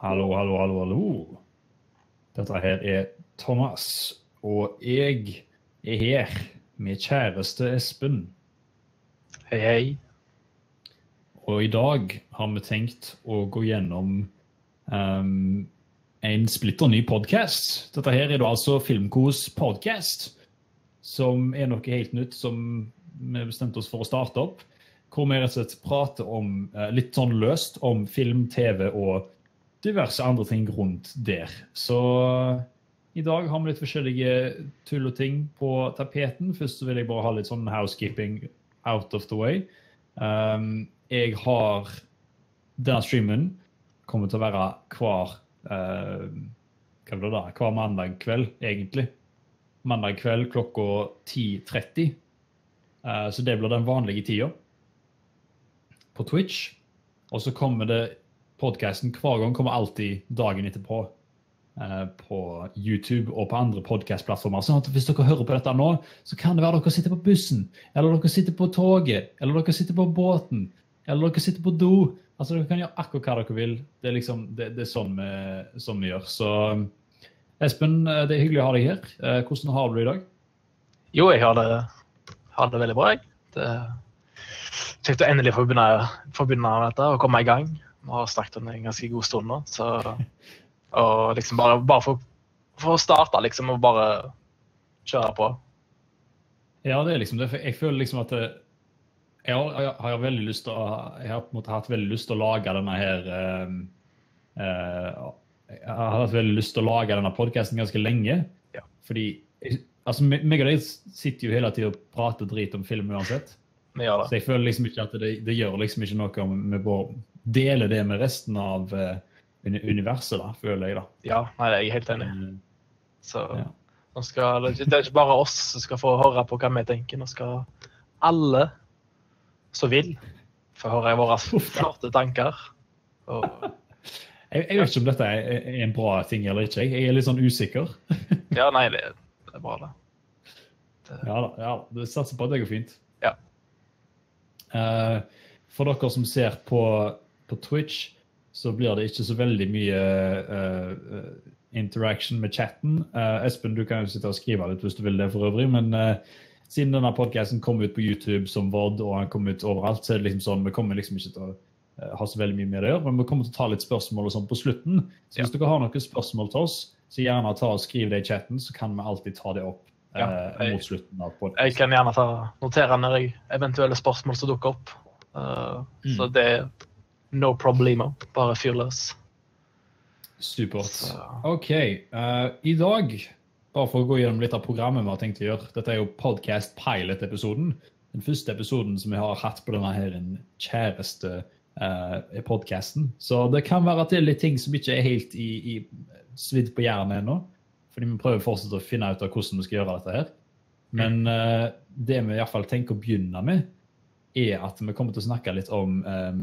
Hallo, hallo, hallo, hallo. Dette her er Thomas, og jeg er her med kjæreste Espen. Hei, hei. Og i dag har vi tenkt å gå gjennom en splitter ny podcast. Dette her er da altså Filmkos podcast, som er noe helt nytt som vi bestemte oss for å starte opp, hvor vi rett og slett prater om, litt sånn løst om film, TV og diverse andre ting rundt der. Så i dag har vi litt forskjellige tull og ting på tapeten. Først så vil jeg bare ha litt sånn housekeeping out of the way. Jeg har denne streamen kommer til å være hver mandag kveld, egentlig. Mandag kveld klokka 10:30. Så det blir den vanlige tida på Twitch. Og så kommer det podcasten hver gang, kommer alltid dagen etterpå på YouTube og på andre podcastplattformer. Sånn at hvis dere hører på dette nå, så kan det være dere sitter på bussen, eller dere sitter på toget, eller dere sitter på båten, eller dere sitter på do. Altså dere kan gjøre akkurat hva dere vil. Det er liksom, det er sånn vi gjør. Så Espen, det er hyggelig å ha deg her. Hvordan har du det i dag? Jo, jeg har det veldig bra, jeg. Det er kjekt å endelig få begynne med dette og komme i gang. Vi har snakket om en ganske god stund nå, så og liksom bare for å starte liksom, og bare kjøre på. Ja, det er liksom det. Jeg føler liksom at jeg har veldig lyst til jeg har på en måte hatt veldig lyst til å lage denne her jeg har hatt veldig lyst til å lage denne podcasten ganske lenge. Ja. Fordi altså, meg og deg sitter jo hele tiden og prater drit om film uansett. Vi gjør det. Så jeg føler liksom ikke at det gjør liksom ikke noe om vi bare deler det med resten av universet, da, føler jeg da. Ja, nei, jeg er helt enig. Så ja. Det er ikke bare oss som skal få høre på hva vi tenker. Nå skal alle som vil få høre våre flotte tanker. Og jeg vet ikke om dette er en bra ting eller ikke. Jeg er litt sånn usikker. Ja, nei, det er bra det. Ja, det satser på at det går fint. Ja. For dere som ser på Twitch, så blir det ikke så veldig mye interaction med chatten. Espen, du kan jo sitte og skrive litt hvis du vil det for øvrig, men siden denne podcasten kom ut på YouTube som VOD, og han kom ut overalt, så er det liksom sånn, vi kommer liksom ikke til å ha så veldig mye med det å gjøre, men vi kommer til å ta litt spørsmål og sånn på slutten. Så hvis dere har noen spørsmål til oss, så gjerne ta og skriv det i chatten, så kan vi alltid ta det opp mot slutten av podcasten. Jeg kan gjerne notere når jeg eventuelle spørsmål som dukker opp. Så det er no problemo, bare fearless. Supert. Ok, i dag, bare for å gå gjennom litt av programmet vi har tenkt å gjøre, dette er jo podcast pilot-episoden, den første episoden som vi har hatt på denne her en kjæreste podcasten. Så det kan være at det er litt ting som ikke er helt i svidd på hjernen ennå, fordi vi prøver fortsatt å finne ut av hvordan vi skal gjøre dette her. Men det vi i hvert fall tenker å begynne med, er at vi kommer til å snakke litt om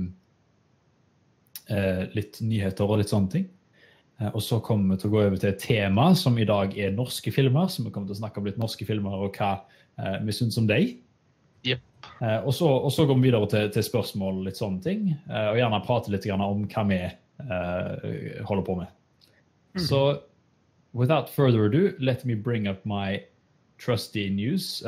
litt nyheter og litt sånne ting. Og så kommer vi til å gå over til et tema som i dag er norske filmer, så vi kommer til å snakke om litt norske filmer og hva vi synes om dem. Yep. Og så går vi videre til spørsmål og litt sånne ting, og gjerne prate litt om hva vi holder på med. Så without further ado, let me bring up my trusty news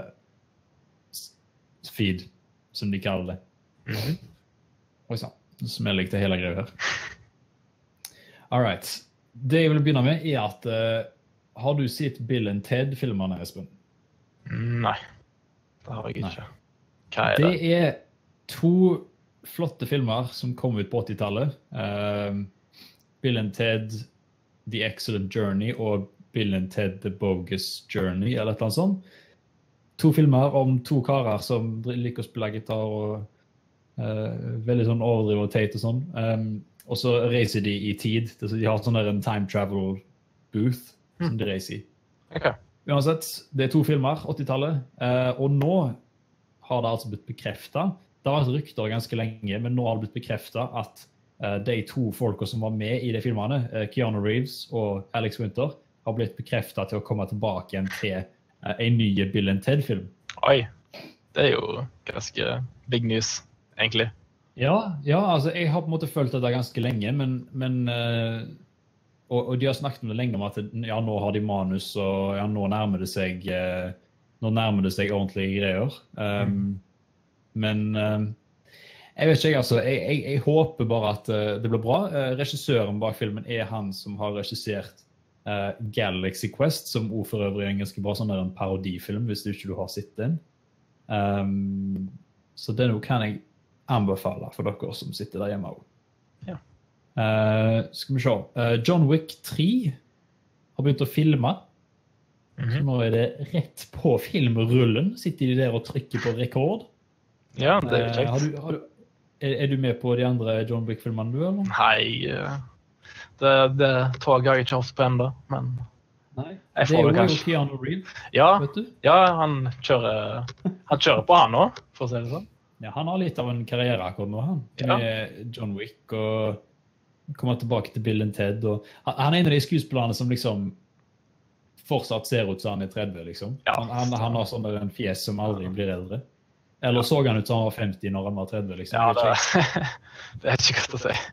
feed, som de kaller det. Oi sann, nå smeller jeg til hele greia her. Alright, det jeg vil begynne med er at har du sett Bill and Ted-filmerne, Espen? Nei, det har jeg ikke. Hva er det? Det er 2 flotte filmer som kom ut på 80-tallet. Bill and Ted, The Excellent Journey og Bill and Ted, The Bogus Journey, eller noe sånt. 2 filmer om 2 karer som liker å spille gitar og veldig sånn overdrivet og teit og sånn. Og så reiser de i tid. De har sånn der en time travel booth som de reiser i. Okay. Uansett, det er 2 filmer, 80-tallet. Og nå har det altså blitt bekreftet. Det har vært rykter ganske lenge, men nå har det blitt bekreftet at de 2 folka som var med i de filmene, Keanu Reeves og Alex Winter, har blitt bekreftet til å komme tilbake igjen til en ny Bill and Ted-film. Oi, det er jo ganske big news, egentlig. Ja, altså jeg har på en måte følt dette ganske lenge, og de har snakket om det lenge om at ja, nå har de manus, og ja, nå nærmer det seg ordentlige greier. Men jeg vet ikke, altså, jeg håper bare at det blir bra. Regissøren bak filmen er han som har regissert Galaxy Quest, som for øvrig er en ganske bra sånn der en parodifilm, hvis du ikke har sett den. Så det nå kan jeg anbefale for dere som sitter der hjemme også. Ja. Skal vi se. John Wick 3 har begynt å filme. Så nå er det rett på filmrullen. Sitter de der og trykker på rekord. Ja, det er kjekt. Er du med på de andre John Wick-filmene du, eller? Nei, det toget har jeg ikke hatt på enda, men Nei, jeg det får er det jo kanskje. Keanu Reeves, Ja, vet du? ja, han kjører på han nå, for å si det sånn. Ja, han har litt av en karriere akkurat nå, han. Ja. Med John Wick og kommer tilbake til Bill and Ted. Og han er en av de skuespillerne som liksom fortsatt ser ut som han er 30, liksom. Ja. Han har sånn der en fjes som aldri blir eldre. Eller så han ut som han var 50 når han var 30, liksom. Ja, det er ikke godt å si.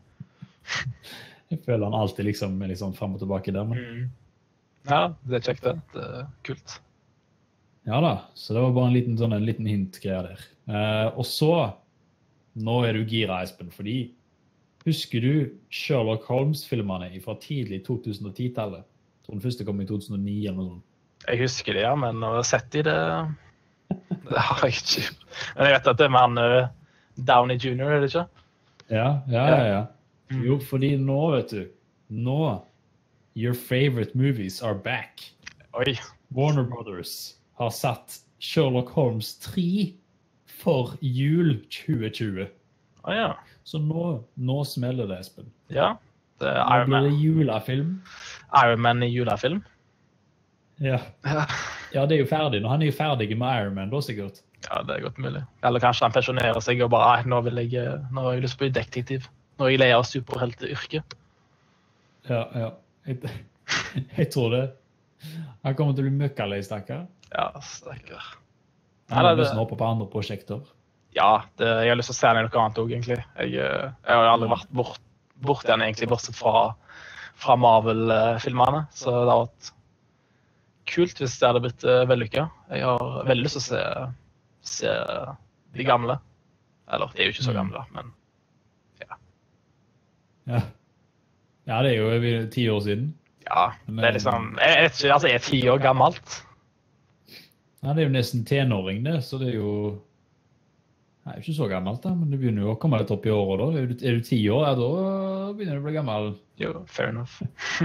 Jeg føler han alltid liksom er liksom frem og tilbake der. Men... Ja, det er kjekt det. Det er kult. Ja da, så det var bare en liten hint-greie der. Og så, nå er du gira, Espen, fordi husker du Sherlock Holmes-filmene fra tidlig 2010-tallet? Jeg tror den første kom i 2009 eller noe sånt. Jeg husker det, ja, men å ha sett det har jeg ikke. Men jeg vet at det er med han Downey Jr., er det ikke? Ja. Jo, fordi nå, vet du, your favorite movies are back. Oi. Warner Brothers har satt Sherlock Holmes 3 for jul 2020. Ja. Så nå smeller det, Espen. Ja, det er Nå Iron blir Man. det julefilm. Iron Man i julefilm. Ja, det er jo ferdig. Han er jo ferdig med Iron Man da, sikkert. Ja, det er godt mulig. Eller kanskje han pensjonerer seg og bare, nå har jeg lyst på detektiv. Nå er jeg lei av superhelteyrket. Ja. Jeg tror det. Han kommer til å bli møkkalei, stakkar. Ja, stakkar. Han har lyst til å hoppe på andre prosjekter. Ja, jeg har lyst til å se han i noe annet også, egentlig. Jeg har aldri vært bort igjen, egentlig, bortsett fra Marvel-filmene. Så det har vært kult hvis det hadde blitt vellykket. Jeg har veldig lyst til å se de gamle. Eller, de er jo ikke så gamle, men ja. Ja, det er jo 10 år siden. ja, det er liksom, jeg vet ikke, altså jeg er 10 år gammelt. Ja, det er jo nesten tenåring det, så det er jo... Nei, ikke så gammelt da, men det begynner jo å komme litt opp i året da. Er du 10 år, ja, da begynner du å bli gammel. Jo, fair enough.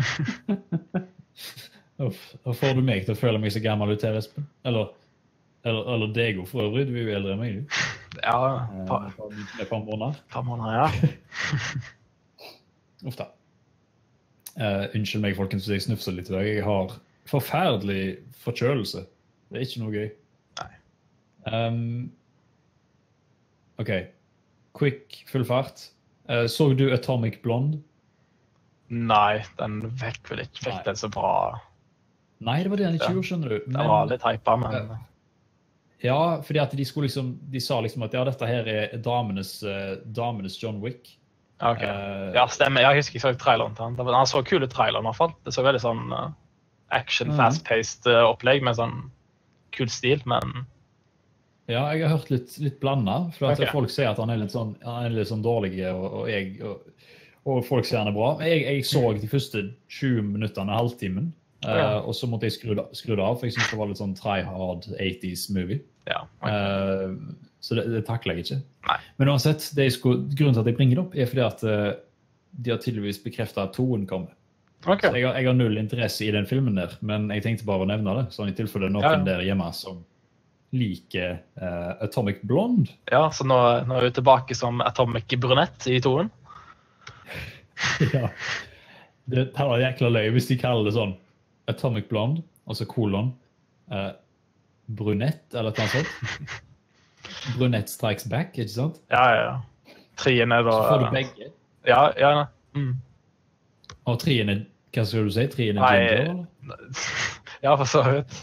Da får du meg til å føle meg så gammel ut her, Espen. Eller deg for øvrig, du er jo eldre enn meg, du. Ja, Med et par måneder. par måneder, ja. Uff da. Unnskyld meg, folkens, hvis jeg snufser litt i dag. Jeg har forferdelig forkjølelse. Det er ikke noe gøy. Nei. Ok. Quick, full fart. Så du Atomic Blonde? Nei, den fikk vel ikke Nei. den så bra. Nei, det var det han ikke gjorde, skjønner du. Den var litt hypa, men... Ja, fordi at de sa liksom at ja, dette her er damenes John Wick. Ok, ja, stemmer. Jeg husker jeg så traileren til han. Han så kul ut traileren i hvert fall. Det så veldig sånn action, fast-paced opplegg med sånn kul stil, men... Ja, jeg har hørt litt blandet, for at Ok. folk sier at han er litt sånn dårlig, og folk sier han er bra. Jeg så de første 20 minutterne, halvtimen, og så måtte jeg skru det av, for jeg synes det var litt sånn try-hard 80s movie. Ja, Så det takler jeg ikke. Nei. Men uansett, grunnen til at jeg bringer det opp er fordi at de har tydeligvis bekreftet at 2-en kommer. ok. Så jeg har null interesse i den filmen der, men jeg tenkte bare å nevne det, sånn i tilfelle noen der hjemme som liker Atomic Blonde. Ja, så nå er vi tilbake som Atomic Brunette i 2-en. Ja. Det var jækla løy hvis de kaller det sånn Atomic Blonde, altså kolon, brunette, eller et eller annet sånt. Brunette Strikes Back, ikke sant? Ja. 3-en er da... Så får du begge. Ja. Og 3-en er, hva skal du si? 3-en er ginger, eller? Ja, for så vidt.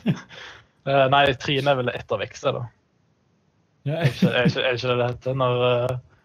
Nei, 3-en er vel ettervekst, da. Ja, Er ikke det heter når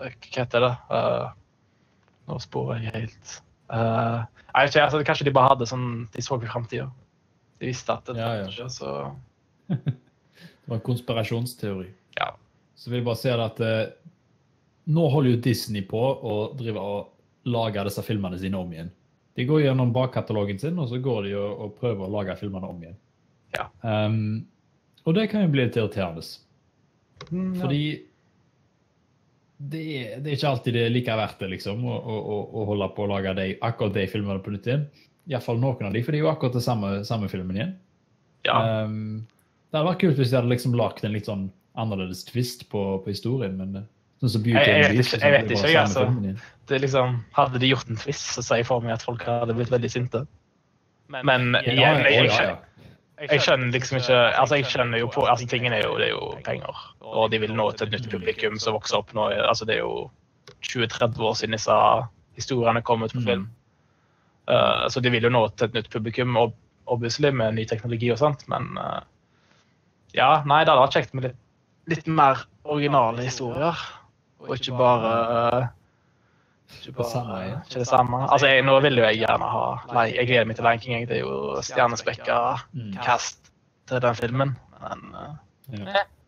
hva heter det? Nå sporer jeg helt. Jeg vet ikke, altså, kanskje de bare hadde sånn, de så i fremtiden. De visste at det ikke, så... Det var en konspirasjonsteori. Ja. Så vil jeg bare si at nå holder jo Disney på å drive og lage disse filmene sine om igjen. De går gjennom bakkatalogen sin, og så går de og prøver å lage filmene om igjen. Ja. Og det kan jo bli litt irriterende. Fordi det er ikke alltid det like verdt det, liksom, å holde på å lage akkurat de filmene på nytt igjen. I hvert fall noen av de, for det er jo akkurat det samme filmen igjen. Ja. Det hadde vært kult hvis de hadde liksom lagt en litt sånn annerledes twist på historien, men sånn som Beauty and the Beast. Jeg vet ikke, altså. Det er liksom, hadde de gjort en twist, så sier jeg for meg at folk hadde blitt veldig sinte. Men jeg skjønner liksom ikke, altså jeg skjønner jo på, altså tingen det er jo penger, og de vil nå til et nytt publikum som vokser opp nå, altså det er jo 20-30 år siden disse historiene kom ut på film. Så de vil jo nå til et nytt publikum, obviously med ny teknologi og sånt, men ja, nei, det hadde vært kjekt med litt mer originale historier, og ikke bare ikke det samme. Altså, nå vil jo jeg gjerne ha, jeg gleder meg til Lion King, det er jo stjernespekka cast til den filmen, men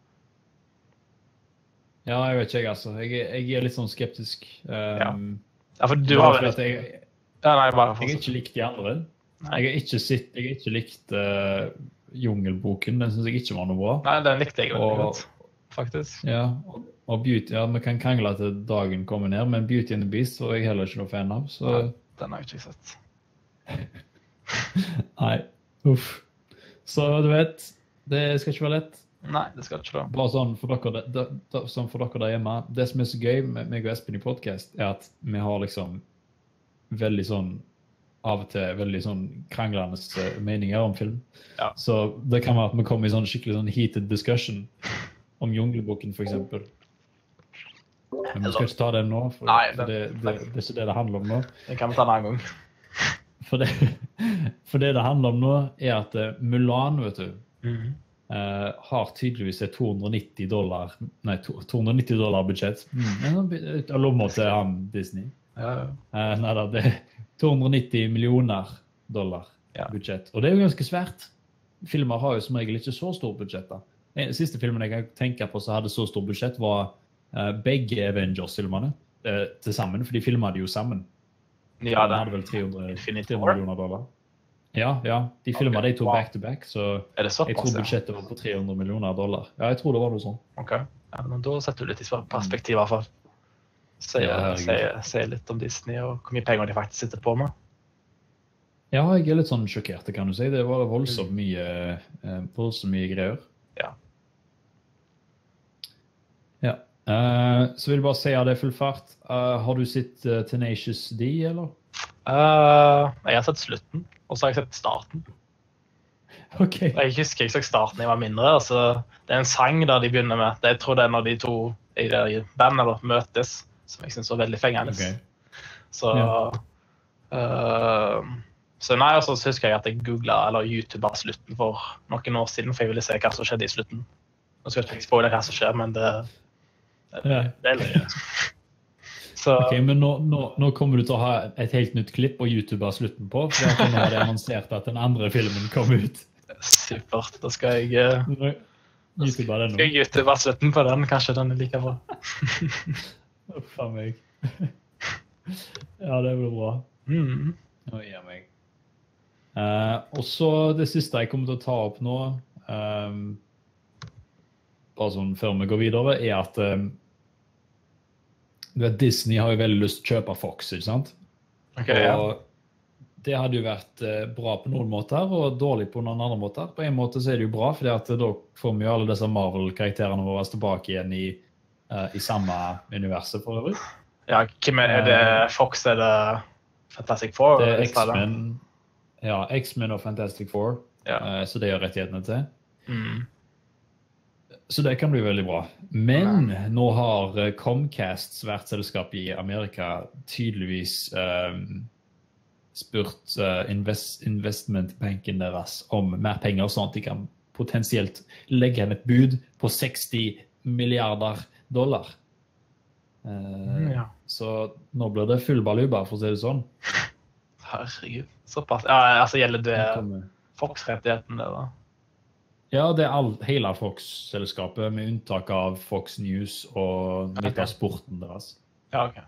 Ja, jeg vet ikke, altså. Jeg er litt sånn skeptisk. Ja, for du har vel... Jeg har ikke likt de andre. Jeg har ikke likt Jungelboken, den synes jeg ikke var noe bra. Nei, den likte jeg veldig godt, faktisk. Ja, og Beauty, ja, vi kan krangle til dagen kommer ned, men Beauty and the Beast var jeg heller ikke noe fan av, så... Nei, den har jeg ikke sett. Nei, uff. Så du vet, det skal ikke være lett. Nei, det skal ikke da. Bare sånn for dere der hjemme, det som er så gøy med meg og Espen i podcast, er at vi har liksom veldig sånn av og til veldig sånn kranglende meninger om film. Ja. Så det kan være at vi kommer i sånn skikkelig sånn heated discussion om Jungelboken, for eksempel. Men vi skal ikke ta det nå, for det er ikke det handler om nå. Det kan vi ta en annen gang. For det handler om nå er at Mulan, vet du, har tydeligvis et $290 budsjett. Jeg lover til han Disney. Nei da, det er $290 millioner budsjett. Og det er jo ganske svært. Filmer har jo som regel ikke så stor budsjetter. Den siste filmen jeg kan tenke på som hadde så stor budsjett var begge Avengers-filmene til sammen, for de filmet de jo sammen. Ja, de hadde vel $300 millioner. Ja, de filmet de to back-to-back, så er det såpass, jeg tror budsjettet var på $300 millioner. Ja, jeg tror det var noe sånn. Ok, ja, men da setter du litt i perspektiv i hvert fall. Se litt om Disney og hvor mye penger de faktisk sitter på med. Ja, jeg er litt sånn sjokkert, kan du si. Det var voldsomt mye greier. Ja. Ja. Så vil jeg bare si at det er full fart. Har du sett Tenacious D, eller? Jeg har sett slutten, og så har jeg sett starten. Ok. Jeg husker jeg så starten jeg var mindre. Altså, det er en sang der de begynner med. Jeg tror det er når de to i det band eller møtes, som jeg synes var veldig fengende. Okay. Så nei, og så husker jeg at jeg googlet eller YouTubet slutten for noen år siden, for jeg ville se hva som skjedde i slutten. Nå skal jeg ikke spoile hva som skjer, men det er løye. Ok, men nå kommer du til å ha et helt nytt klipp og YouTube av slutten på, for nå har det annonsert at den andre filmen kom ut. Supert, da skal jeg YouTube av slutten på den, kanskje den er like bra. Uff av meg. Ja, det blir bra. Oi, ja meg. Og så det siste jeg kommer til å ta opp nå, bare sånn før vi går videre, er at Disney har jo veldig lyst til å kjøpe Fox, ikke sant? Okay, ja. Og det hadde jo vært bra på noen måter, og dårlig på noen andre måter. På en måte så er det jo bra, fordi at da får vi jo alle disse Marvel-karakterene våre tilbake igjen i samme universet for øvrig. Ja, hvem er det? Fox, er det Fantastic Four? Det er X-Men. Ja, X-Men og Fantastic Four. Ja. Så det gjør rettighetene til. Så det kan bli veldig bra. Men nå har Comcast, svært selskap i Amerika, tydeligvis spurt investmentbanken deres om mer penger, sånn at de kan potensielt legge inn et bud på $60 milliarder. Ja. Så nå blir det full baluba, for å si det sånn. Herregud. Såpass. Ja, altså gjelder det Den kommer- Fox-rettigheten det da? Ja, det er hele Fox-selskapet, med unntak av Fox News og litt av sporten deres. Ja, ok.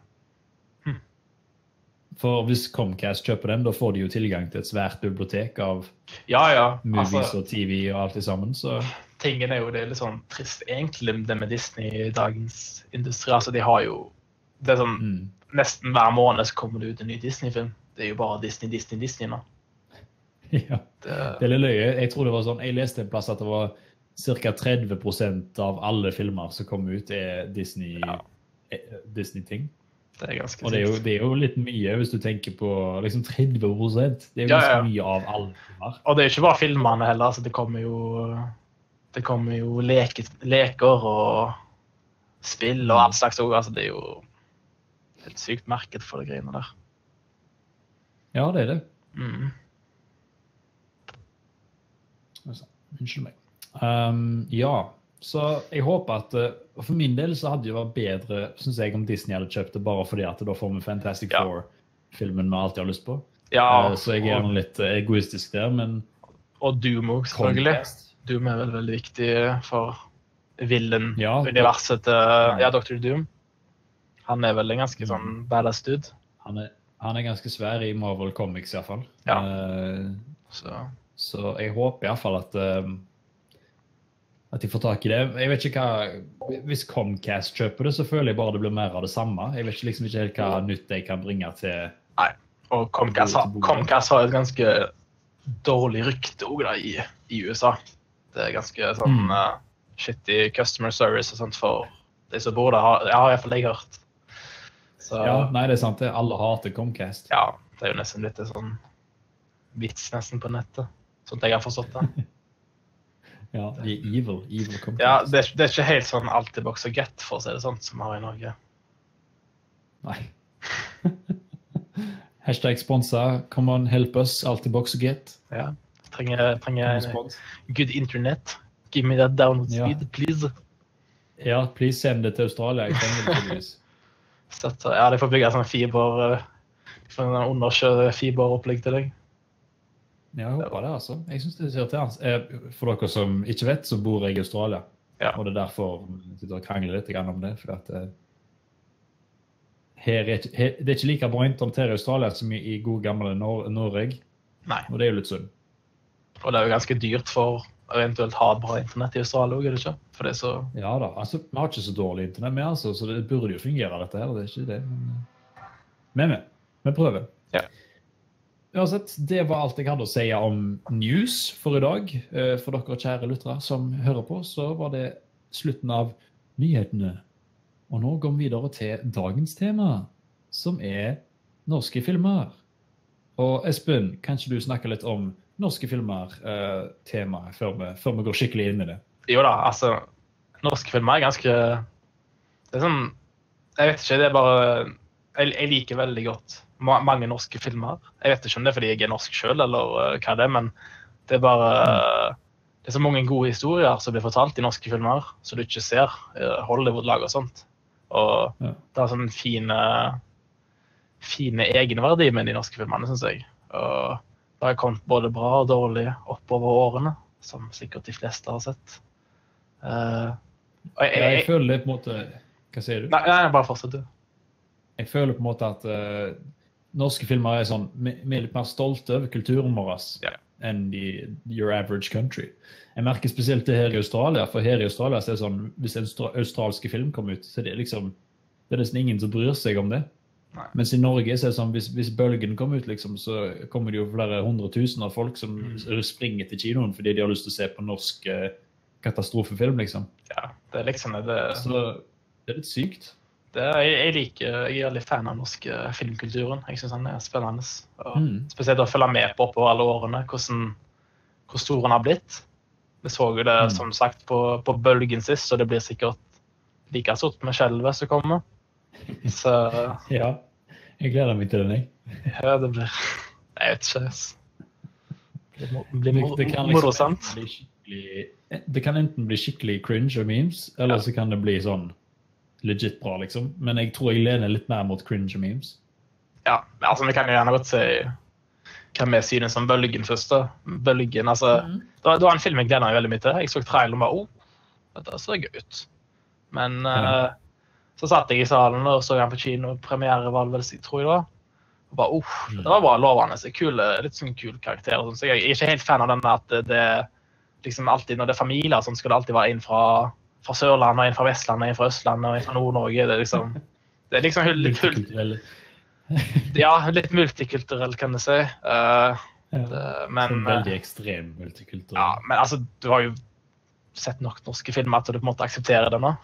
For hvis Comcast kjøper dem, da får de jo tilgang til et svært bibliotek av Ja. movies Altså, og TV og alt i sammen, så tingen er jo det er litt sånn trist egentlig det med Disney i dagens industri. Altså, de har jo det er sånn nesten hver måned så kommer det ut en ny Disney-film. Det er jo bare Disney nå. ja. Det er litt løye. Jeg tror det var sånn, jeg leste en plass at det var ca. 30% av alle filmer som kom ut er Disney-ting. Det er ganske Og det er jo litt mye hvis du tenker på liksom 30%. Det er jo ganske mye av alle filmer. Og det er jo ikke bare filmene heller. Altså, det kommer jo leker og spill og alt slags også. Altså, det er jo helt sykt marked for de greiene der. Ja, det er det. Unnskyld meg. Ja, så jeg håper at for min del så hadde det vært bedre, synes jeg, om Disney hadde kjøpt det bare fordi at da får vi Fantastic Four-filmen vi alltid har lyst på. Ja, så jeg er litt egoistisk der, men og Doom også, selvfølgelig. Doom er veldig viktig for villain-universet til Dr. Doom. Han er vel en ganske sånn badass dude. Han er ganske svær i Marvel Comics i hvert fall. Ja. Så jeg håper i hvert fall at de får tak i det. Jeg vet ikke hva, hvis Comcast kjøper det, så føler jeg bare det blir mer av det samme. Jeg vet liksom ikke helt hva nytt jeg kan bringe til. Nei, og Comcast har et ganske dårlig rykte også da, i USA. Det er ganske sånn shitty customer service og sånt for de som bor der, har i hvert fall jeg hørt. Så, ja, nei, det er sant det. Alle hater Comcast. Ja, det er jo nesten litt sånn vits nesten på nettet, sånn at jeg har forstått det. Ja, de er evil Comcast. Ja, det er ikke helt sånn Altibox og Get, for å si det sånn, som vi har i Norge. Nei. Hashtag sponsa, come on, help us, Altibox og Get. Ja, trenger good internet. Give me that download speed, please. Ja, please send det til Australia. Jeg trenger det til ja, de får bygge sånn undersjø-fiberopplegg til deg. Ja, jeg håper det, altså. Jeg synes det ser til. For dere som ikke vet, så bor jeg i Australia. Ja. Og det er derfor jeg krangler litt om det. For at det er ikke like bra internett her i Australia som i god gamle Norge. Nei. Og det er jo litt synd. Og det er jo ganske dyrt for å eventuelt ha bra internett i Australia, er det ikke? For det er så... Ja da, altså, vi har ikke så dårlig internett med, altså, så det burde jo fungere dette her, det er ikke det. Men vi prøver. Ja. Uansett, det var alt jeg hadde å si om news for i dag. For dere kjære lyttere som hører på, så var det slutten av nyhetene. Og nå går vi videre til dagens tema, som er norske filmer. Og Espen, kan ikke du snakke litt om norske filmer temaet før vi går skikkelig inn i det? Jo da, altså, norske filmer er ganske... Det er sånn... Jeg vet ikke, det er bare... Jeg liker veldig godt mange norske filmer. Jeg vet ikke om det er fordi jeg er norsk selv, eller hva det er, men det er bare... Det er så mange gode historier som blir fortalt i norske filmer, så du ikke ser Hollywood-lag og sånt. Og det er sånn fine egenverdi med de norske filmerne, synes jeg. Og det har kommet både bra og dårlig oppover årene, som sikkert de fleste har sett. Jeg føler det på en måte... Hva sier du? Nei, bare fortsett du. Jeg føler på en måte at norske filmer er sånn, vi er litt mer stolte over kulturen vår enn your average country. Jeg merker spesielt det her i Australia, for her i Australia så er det sånn, hvis en australske film kommer ut, så er det liksom, det er nesten ingen som bryr seg om det. Nei. Mens i Norge så er det sånn, hvis bølgen kommer ut, liksom, så kommer det jo flere 100 000 av folk som springer til kinoen fordi de har lyst til å se på norsk katastrofefilm, liksom. Ja, det er liksom det. Så det er litt sykt. Jeg er litt fan av norsk filmkulturen. Jeg synes den er spennende. Og spesielt å følge med på alle årene, hvor stor den har blitt. Vi så jo det, som sagt, på bølgen sist, så det blir sikkert like stort med skjelvet som kommer. Så... Ja, jeg gleder meg til den, jeg. Ja, det blir... Jeg vet ikke. Det blir morosamt. Det kan enten bli skikkelig cringe og memes, eller så kan det bli sånn legit bra, liksom. Men jeg tror jeg lener litt mer mot cringe memes. Ja, altså vi kan jo gjerne godt si hva vi synes om Bølgen først da. Bølgen, altså, det var en film jeg gleder meg veldig mye til. Jeg så traileren og bare, dette ser gøy ut. Men så satt jeg i salen og så han på kino, premiere var det vel, tror jeg da. Og bare, det var bare lovende, litt sånn kul karakter. Så jeg er ikke helt fan av denne at det liksom alltid, når det er familier, sånn skal det alltid være en fra Sørlandet, en fra Vestlandet, en fra Østlandet og en fra Nord-Norge. Det er liksom litt fullt. Ja, litt multikulturell, kan du si. Men, veldig ekstrem multikulturell. Ja, men altså, du har jo sett nok norske filmer at du på en måte aksepterer det nå.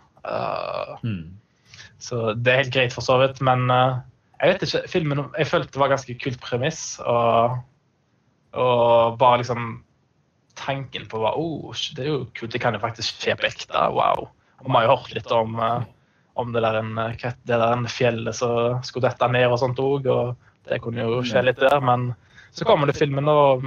Så det er helt greit for så vidt, men jeg vet ikke, filmen, jeg følte det var ganske kult premiss, og bare liksom tanken på det er jo kult, det kan jo faktisk skje på ekte, wow. Og man har jo hørt litt om det der en fjellet som skulle dette ned og sånt også, og det kunne jo skje litt der, men så kommer det filmen, og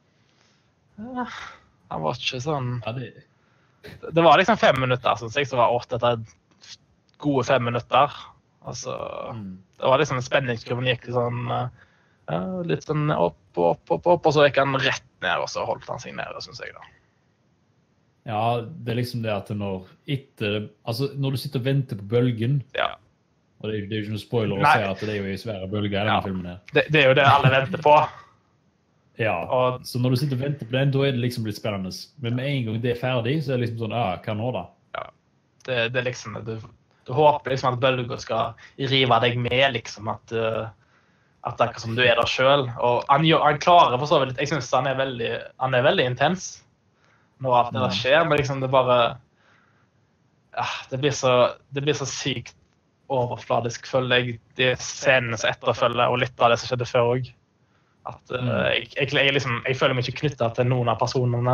han var ikke sånn... Det var liksom 5 minutter, synes jeg, så var 8 etter gode 5 minutter. Altså, det var liksom spenningskurven gikk litt sånn opp, og så gikk han rett ned, og så holdt han seg nede, synes jeg da. Ja, det er liksom det at når du sitter og venter på bølgen, og det er jo ikke noe spoiler å si at det er jo i svære bølger i denne filmen her. Det er jo det alle venter på. Ja, så når du sitter og venter på den, da er det liksom litt spennende. Men med en gang det er ferdig, så er det liksom sånn, hva nå da? Ja, det er liksom, du håper liksom at bølger skal rive deg med, liksom, at det er akkurat som du er der selv. Og han klarer for så vidt, jeg synes han er veldig intens når alt det der skjer, men liksom det bare, det blir så sykt overfladisk, føler jeg, de scenene som etterfølger, og litt av det som skjedde før også. At jeg føler meg ikke knyttet til noen av personene.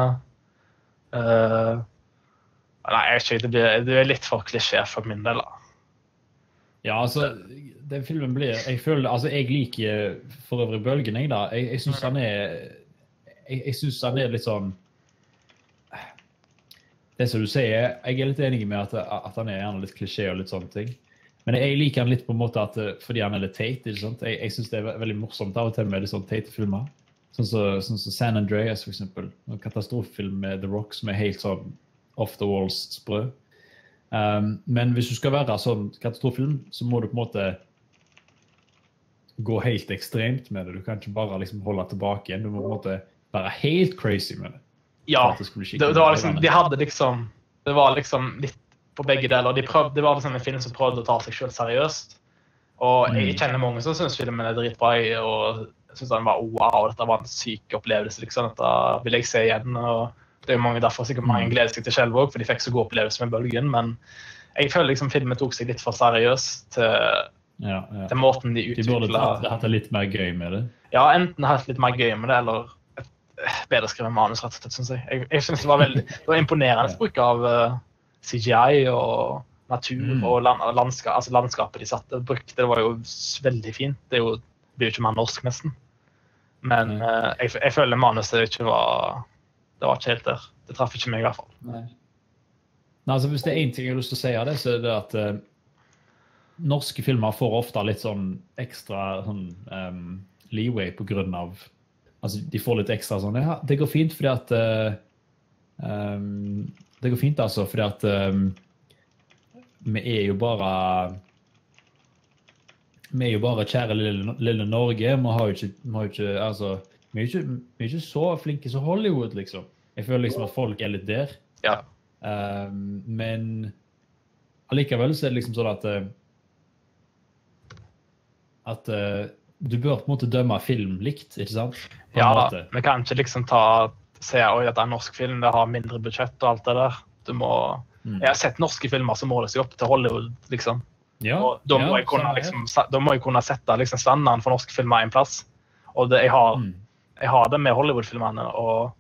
Nei, det er litt for klisjé for min del. Ja, altså, den filmen blir, jeg liker for øvrig bølgen, jeg synes han er litt sånn, det som du sier, jeg er litt enig med at han er gjerne litt klisjé og litt sånne ting. Men jeg liker han litt på en måte fordi han er litt teit, ikke sant? Jeg synes det er veldig morsomt av og til med litt sånn teite filmer. Sånn som San Andreas, for eksempel. En katastrofefilm med The Rock som er helt sånn off the walls sprø. Men hvis du skal være sånn katastrofefilm, så må du på en måte gå helt ekstremt med det. Du kan ikke bare liksom holde tilbake igjen. Du må på en måte være helt crazy med det. Ja, det var liksom litt på begge deler. Det var liksom en film som prøvde å ta seg selv seriøst. Og jeg kjenner mange som synes filmen er dritbra, og synes den var, wow, dette var en syk opplevelse, liksom. Dette vil jeg se igjen, og det er jo mange derfor sikkert mange gleder seg til selv også, for de fikk så god opplevelse med bølgen, men jeg føler liksom filmen tok seg litt for seriøst til måten de utviklet. De burde hatt det litt mer gøy med det. Ja, enten hatt litt mer gøy med det, eller bedre skrevet manus, rett og slett, synes jeg. Jeg synes det var imponerende bruk av CGI og natur og landskapet de satte brukte. Det var jo veldig fint. Det blir jo ikke mer norsk nesten. Men jeg føler manuset ikke var ikke helt der. Det traff ikke meg i hvert fall. Nei, altså hvis det er en ting jeg har lyst til å si av det, så er det at norske filmer får ofte litt sånn ekstra leeway på grunn av, altså de får litt ekstra sånn, ja, det går fint fordi at det går fint altså, fordi at vi er jo bare kjære lille Norge, vi er ikke så flinke som Hollywood, liksom. Jeg føler liksom at folk er litt der. Ja. Men allikevel så er det liksom sånn at du bør på en måte dømme film likt, ikke sant? Ja, vi kan ikke liksom se at det er en norsk film, det har mindre budsjett og alt det der. Jeg har sett norske filmer som måler seg opp til Hollywood, liksom. Ja, og da må jeg kunne sette liksom standarden for norske filmer i en plass. Og jeg har det med Hollywood-filmerne, og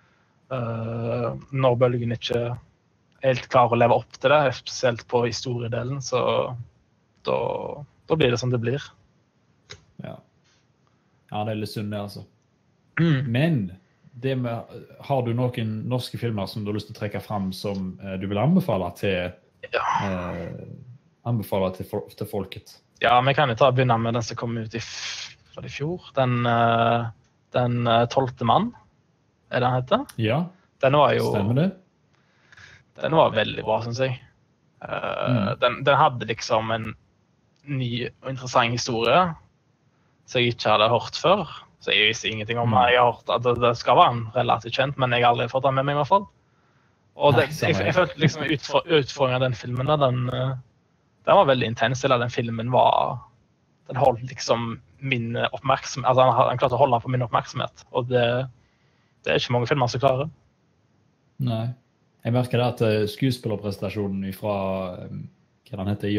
når bølgen ikke helt klarer å leve opp til det, spesielt på historiedelen, så da blir det som det blir. Ja, det er litt synd det, altså. Men har du noen norske filmer som du har lyst til å trekke frem som du vil anbefale til anbefale til folket? Ja, vi kan jo begynne med den som kom ut i fjor. Den 12. mann, er det den heter? Ja, Den var jo... stemmer det. Den var veldig bra, synes jeg. Den hadde liksom en ny og interessant historie, som jeg ikke hadde hørt før. Så jeg visste ingenting om det. Jeg har hørt at det skal være en relativt kjent, men jeg har aldri fått den med meg i hvert fall. Og jeg følte liksom utfordringen av den filmen, den var veldig intens, eller den filmen den holdt liksom min oppmerksomhet, altså han klarte å holde på min oppmerksomhet, og det er ikke mange filmer som klarer. Nei. Jeg merker det at skuespillerprestasjonen fra, hva han heter,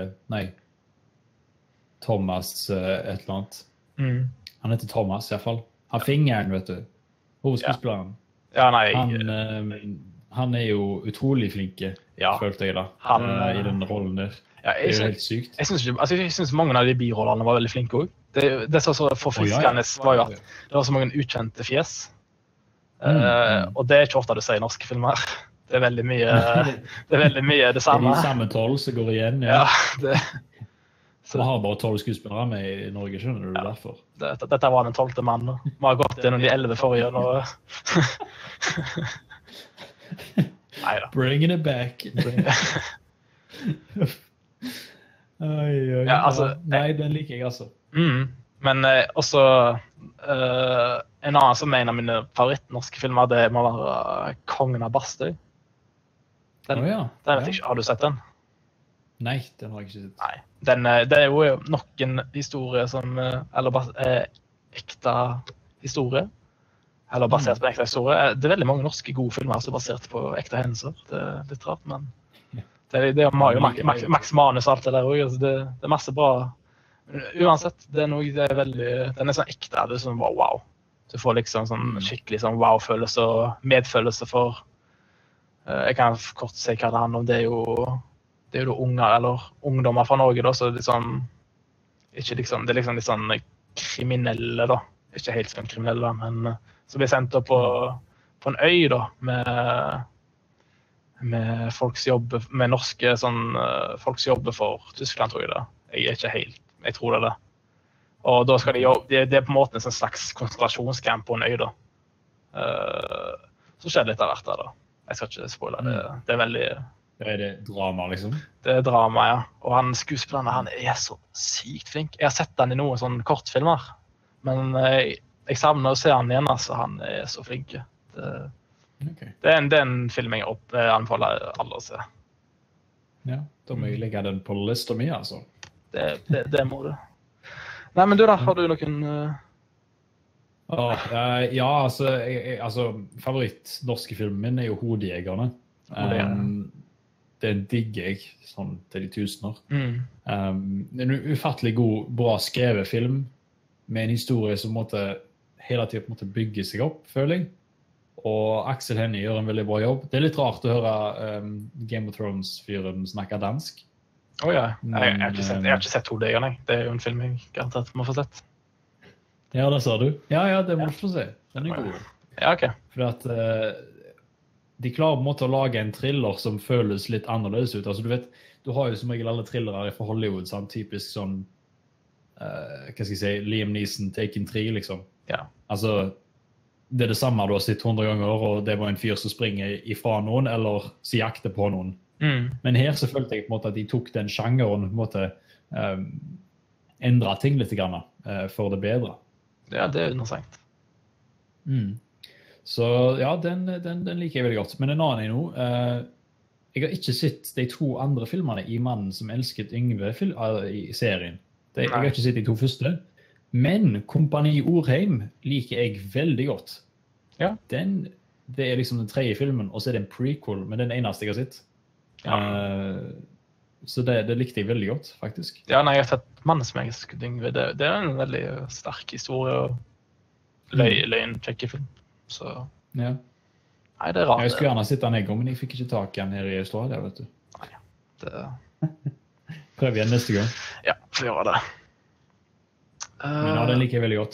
Thomas et eller annet. Han heter Thomas i hvert fall. Han fingeren, vet du. Hovedskuespilleren. Ja, nei. Han er jo utrolig flinke, følte jeg da, i den rollen der. Ja, det er jo helt sykt. Jeg synes mange av de birollene var veldig flinke også. Det som var så forfriskende var jo at det var så mange ukjente fjes. Og det er ikke ofte du ser i norske filmer. Det er veldig mye det samme. Det er de samme 12 som går igjen, ja. Vi har bare 12 skuespillere med i Norge, skjønner du derfor. Dette var den 12. mann. Vi har gått gjennom de 11 forrige nå. Neida. Bringing it back. Ja, altså, nei, den liker jeg altså. Men også en annen som er en av mine favorittnorske filmer, det må være Kongen av Bastøy. Den vet jeg ikke. Har du sett den? Nei, den har jeg ikke sett. Nei, det er jo nok en historie som, eller ekte historie, eller basert på ekte historie. Det er veldig mange norske gode filmer som er basert på ekte hendelser. Det er litt rart, men det har jo Max Manus og alt det der også. Det er masse bra. Uansett, den er sånn ekte, det er sånn wow. Du får liksom sånn skikkelig sånn wow-følelse og medfølelse for. Jeg kan kort si hva det handler om. Det er jo unger eller ungdommer fra Norge da, så det er sånn, ikke liksom, det er liksom litt sånn kriminelle da, ikke helt sånn kriminelle, men så blir sendt opp på en øy da, med folk som jobber, med norske sånn, folk som jobber for Tyskland, tror jeg det. Jeg er ikke helt, jeg tror det er det. Og da skal de jobbe, det er på en måte en sånn slags konsentrasjonscamp på en øy da. Så skjer det litt av hvert da. Jeg skal ikke spoile det. Det er veldig... Er det drama, liksom? Det er drama, ja. Og han skuespilleren, han er så sykt flink. Jeg har sett han i noen sånne kortfilmer, men jeg savner å se han igjen, altså. Han er så flink. Det er en film jeg anbefaler alle å se. Ja, da må jeg legge den på lista mi, altså. Det må du. Nei, men du da, har du noen... Ja, altså, favoritt-norske filmen min er jo Hodejegerne. Det digger jeg, sånn til de tusener. Det er en ufattelig god, bra skrevet film, med en historie som hele tiden måtte bygge seg opp, føler jeg. Og Aksel Hennie gjør en veldig bra jobb. Det er litt rart å høre Game of Thrones-fyren snakke dansk. Ja, jeg har ikke sett Hodejegerne. Det er jo en film jeg garantert må få sett. Ja, det sa du. Ja, det må du få se. Den er god. Ja, ok. For at de klarer på en måte å lage en thriller som føles litt annerledes ut. Altså, du vet, du har jo som regel alle thrillere fra Hollywood, sånn typisk sånn, hva skal jeg si, Liam Neeson, Taken 3, liksom. Ja. Altså, det er det samme du har sett 100 ganger, og det var en fyr som springer ifra noen, eller som jakter på noen. Men her så følte jeg på en måte at de tok den sjangeren, på en måte, endret ting litt grann, for det bedre. Ja, det er interessant. Så ja, den liker jeg veldig godt. Men en annen er nå, jeg har ikke sett de 2 andre filmene i Mannen som elsket Yngve i serien. Jeg har ikke sett de 2 første. Men Kompani Orheim liker jeg veldig godt. Ja. Det er liksom den 3. filmen, og så er det en prequel, men den eneste jeg har sett. Ja. Så det likte jeg veldig godt, faktisk. Ja, jeg har sett Mannen som elsket Yngve. Det er en veldig sterk historie og løgn-kjekke film. Så... Ja. Nei, det er rart. Jeg skulle gjerne sett den en gang, men jeg fikk ikke tak i den her i Australia, vet du. Nei, Prøv igjen neste gang. Ja, får gjøre det. Men ja, den liker jeg veldig godt.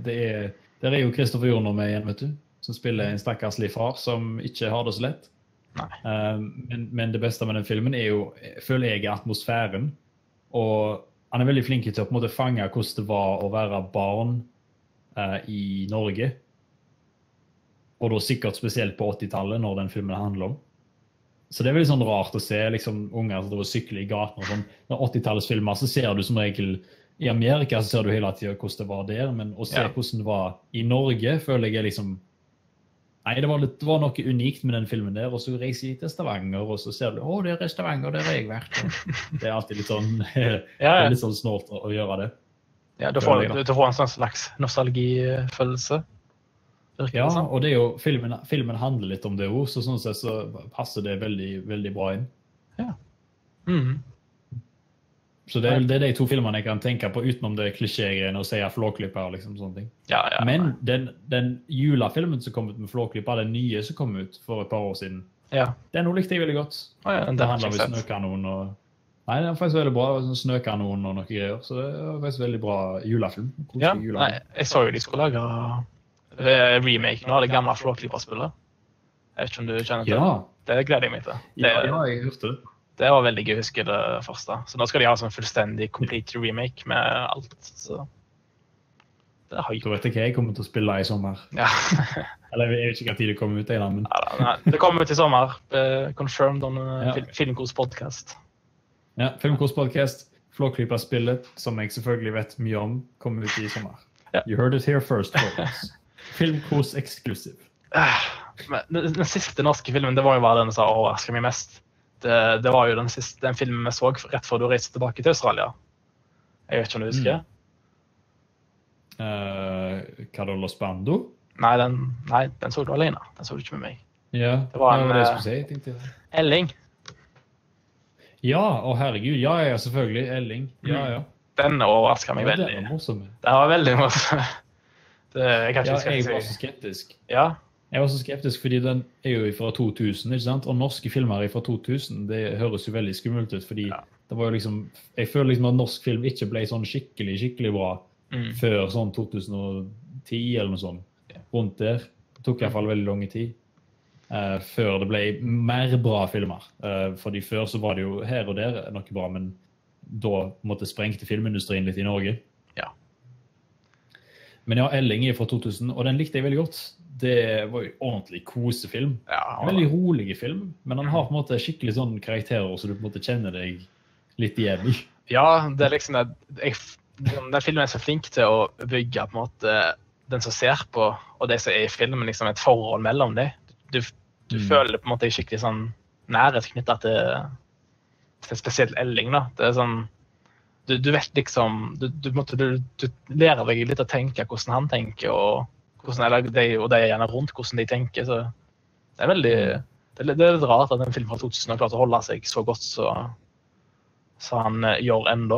Der er jo Kristoffer Jorner med igjen, vet du, som spiller en stakkarslig far som ikke har det så lett. Men det beste med den filmen jo, føler jeg, atmosfæren. Og han veldig flink til å på en måte fange hvordan det var å være barn i Norge. Og da sikkert spesielt på 80-tallet, når den filmen handler om. Så det veldig sånn rart å se liksom, unger som sykler i gaten. Og sånn. Når 80-tallsfilmer så ser du som regel i Amerika, så ser du hele tiden hvordan det var der. Men å se hvordan det var i Norge, føler jeg liksom... Nei, det var noe unikt med den filmen der. Og så reiser jeg til Stavanger, og så ser du, det er Stavanger, der har jeg vært. Og det er alltid litt sånn, det er litt sånn snålt å gjøre det. Ja, du får en sånn slags nostalgifølelse. Ja, og det er jo, filmen handler litt om det også, så sånn sett så passer det veldig, veldig bra inn. Ja. Så det er de to filmene jeg kan tenke på, utenom det klisjégreiene å si Flåklypa og liksom sånne ting. Ja. Men den julefilmen som kom ut med Flåklypa, den nye som kom ut for et par år siden, den likte jeg veldig godt. Det handler om snøkanon og... Nei, det er faktisk veldig bra, snøkanon og noe greier, så det er faktisk veldig bra julefilm. Jeg så jo de skulle lage remake nå av det gamle Flåklypa-spillet. Jeg vet ikke om du kjenner til det. Det gleder jeg meg til. Jeg hørte det. Det var veldig gøy å huske det første. Så nå skal de ha sånn fullstendig complete remake med alt. Så det har jeg. Da vet jeg hva jeg kommer til å spille i sommer. Ja. Eller jeg vet ikke hva tid det kommer ut i, men... Nei, det kommer ut i sommer. Confirmed on Filmkos podcast. Ja, Filmkos podcast. Flåklypa-spillet, som jeg selvfølgelig vet mye om, kommer ut i sommer. You heard it here first, folks. Filmkos eksklusiv. Den siste norske filmen, det var jo bare den som overrasket meg mest. Det var jo den filmen vi så rett før du reiste tilbake til Australia. Jeg vet ikke om du husker. Carlos Bando? Nei, den så du alene. Den så du ikke med meg. Ja, det var det jeg skulle si, jeg tenkte. Elling. Ja, herregud. Ja, selvfølgelig. Elling. Ja. Den overrasket meg veldig. Den var morsom. Den var veldig morsom. Jeg var så skeptisk. Ja. Jeg var så skeptisk, fordi den er jo fra 2000, ikke sant? Og norske filmer fra 2000, det høres jo veldig skummelt ut, fordi det var jo liksom, jeg føler liksom at norsk film ikke ble sånn skikkelig bra før sånn 2010 eller noe sånt. Rundt der. Det tok i hvert fall veldig lang tid. Før det ble mer bra filmer. Fordi før så var det jo her og der noe bra, men da måtte sprengte filmindustrien litt i Norge. Ja. Men ja, Elling er fra 2000, og den likte jeg veldig godt. Det var jo ordentlig kosefilm. Veldig rolig film, men han har på en måte skikkelig sånne karakterer, så du på en måte kjenner deg litt igjen i. Ja, det er liksom den filmen er så flink til å bygge på en måte den som ser på, og det som er i filmen, liksom et forhold mellom dem. Du føler på en måte skikkelig sånn nærhet knyttet til spesielt Elling, da. Det er sånn, du vet liksom, du lærer deg litt å tenke hvordan han tenker, og de er gjerne rundt hvordan de tenker, så det er veldig, det er litt rart at en film fra 2000 har klart å holde seg så godt så han gjør enda,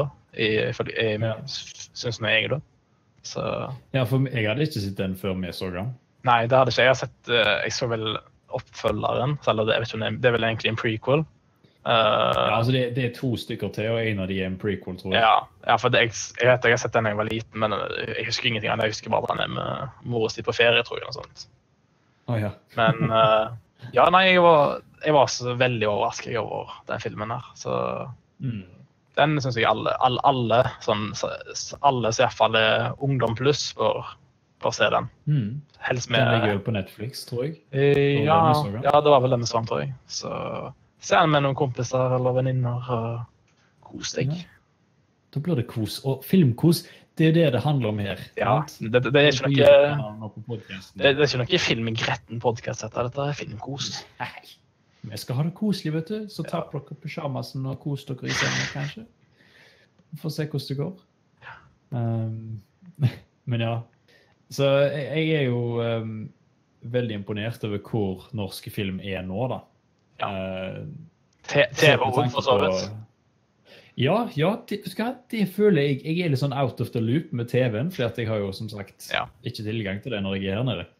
synes nå jeg da. Så... Ja, for jeg hadde ikke sett den før vi så den. Nei, det hadde ikke. Jeg så vel oppfølgeren, eller jeg vet ikke om det er vel egentlig en prequel. Ja, altså det er 2 stykker til, og en av de er en prequel, tror jeg. Ja, for jeg vet jeg har sett den da jeg var liten, men jeg husker ingenting av det. Jeg husker bare den med mors tid på ferie, tror jeg, og sånt. Ja. Men jeg var så veldig overrasket over den filmen her, så den synes jeg alle så i hvert fall ungdom pluss bør se den. Helst med... Den ligger jo på Netflix, tror jeg. Ja, det var vel den sånn, tror jeg. Så se den med noen kompiser eller venninner og kos deg. Da blir det kos. Og filmkos, det er det handler om her. Ja, det er ikke noe... Det er ikke noe filmgretten podcast, dette er filmkos. Nei, vi skal ha det koselig, vet du. Så ta på dere pyjamasen og kos dere i sengen, kanskje. Vi får se hvordan det går. Men ja, så jeg er jo veldig imponert over hvor norske film er nå, da. TV for så vidt. Ja, det føler jeg. Jeg er litt sånn out of the loop med TV-en, for jeg har jo som sagt ikke tilgang til det når jeg er her nede.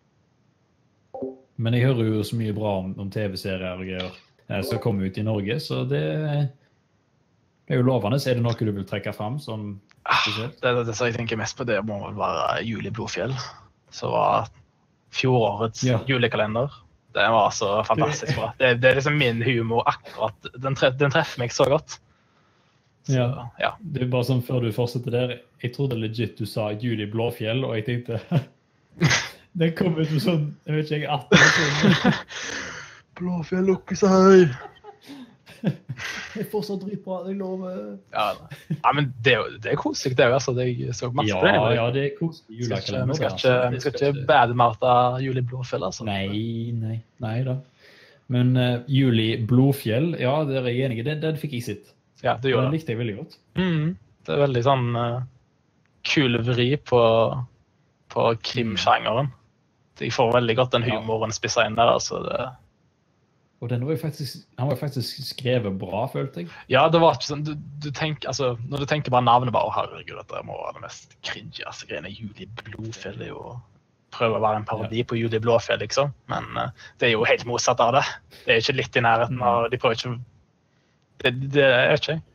Men jeg hører jo så mye bra om TV-serier og greier som kommer ut i Norge, så det er jo lovende. Er det noe du vil trekke frem som spesielt? Det som jeg tenker mest på, det må vel være Jul i Blodfjell, som var fjorårets julekalender. Det var så fantastisk bra. Det er liksom min humor akkurat. Den treffer meg så godt. Så, ja. Det er bare sånn, før du fortsetter der, jeg trodde legit du sa Julie Blåfjell, og jeg tenkte, den kom ut med sånn, jeg vet ikke, 18 år siden. Blåfjell lukker seg. Jeg får så dritbra, jeg lover. Ja, men det er koselig det, altså. Jeg så masse på det. Ja, det er koselig julekalender. Vi skal ikke badmouta Julie Blåfjell, altså. Nei da. Men Julie Blåfjell, ja, det er jeg enig i. Den fikk jeg sitt. Ja, det gjorde det. Den likte jeg veldig godt. Det er veldig sånn kul vri på krimsjangeren. Jeg får veldig godt den humoren spisset inn der, altså. Og han var jo faktisk skrevet bra, følte jeg. Ja, det var ikke sånn, du tenker, altså, når du tenker bare navnet, bare, herregud, dette må være det mest cringe, altså, greiene. Julie Blåfjell er jo, prøver å være en parodi på Julie Blåfjell, liksom. Men det er jo helt motsatt av det. Det er ikke litt i nærheten, og de prøver ikke, det er ikke jeg.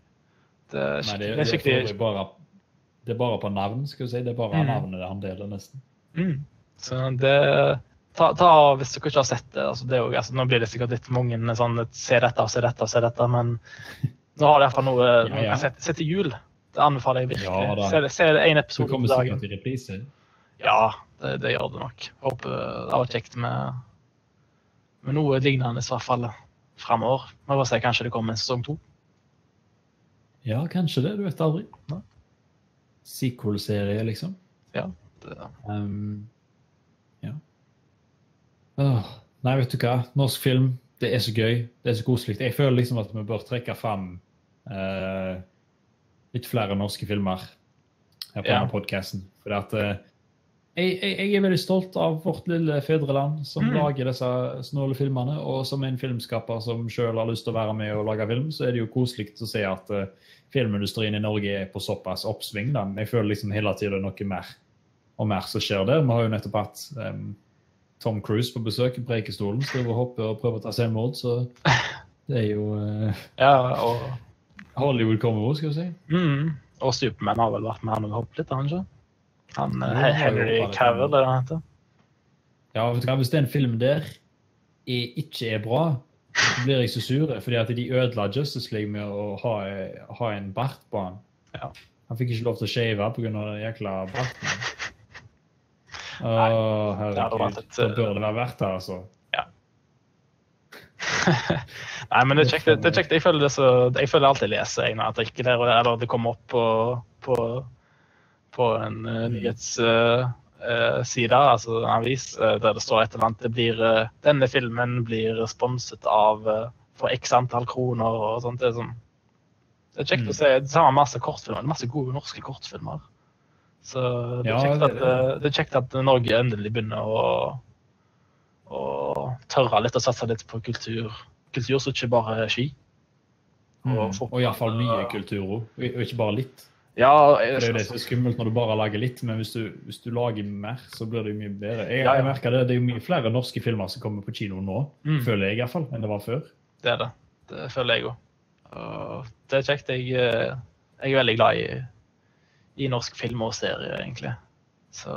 Det er bare på navn, skal vi si. Det er bare navnet det han deler, nesten. Så det... hvis dere ikke har sett det, altså det er jo, altså, nå blir det sikkert litt mange sånn, se dette, men nå har det i hvert fall noe man kan se til jul. Det anbefaler jeg virkelig. Se en episode på dagen. Du kommer sikkert i reprise. Ja, det gjør det nok. Jeg håper det var kjekt med noe lignende i hvert fall fremover. Men bare se, kanskje det kommer en sesong 2. Ja, kanskje det, du vet aldri. Sequel-serie, liksom. Ja. Nei, vet du hva? Norsk film, det er så gøy. Det er så koselig. Jeg føler liksom at vi bør trekke frem litt flere norske filmer her på denne podcasten. For at jeg er veldig stolt av vårt lille fedreland som lager disse snåle filmene, og som en filmskaper som selv har lyst til å være med og lage film, så er det jo koselig å se at filmindustrien i Norge er på såpass oppsving. Da. Jeg føler liksom hele tiden noe mer og mer som skjer der. Vi har jo nettopp hatt Tom Cruise på besøk i Preikestolen, skriver og hopper og prøver å ta selvmord, så det er jo og Hollywood kommer også, skal vi si. Og Superman har vel vært med han og hoppet litt, han ikke? Han Henry Cavill, det han heter. Ja, vet du hva, hvis den filmen der ikke er bra, så blir jeg så sur, fordi at de ødela Justice League med å ha en bart på han. Ja. Han fikk ikke lov til å shave på grunn av den jækla barten. Herregud, så bør det være verdt det, altså. Ja. Nei, men det er kjekt. Jeg føler alltid leser en artikkel her, eller det kommer opp på en nyhetsside, altså en avis, der det står et eller annet. Denne filmen blir sponset av for x antall kroner og sånt. Det er kjekt å se. Det er masse kortfilmer, masse gode norske kortfilmer. Så det er kjekt at Norge endelig begynner å tørre litt og satse litt på kultur så ikke bare ski. Og i hvert fall mye kultur, og ikke bare litt. Ja, det er jo det som er skummelt når du bare lager litt, men hvis du lager mer, så blir det jo mye bedre. Jeg merker det er jo mye flere norske filmer som kommer på kino nå, føler jeg i hvert fall, enn det var før. Det er det. Det føler jeg også. Det er kjekt. Jeg er veldig glad i norsk film og serie, egentlig. Så...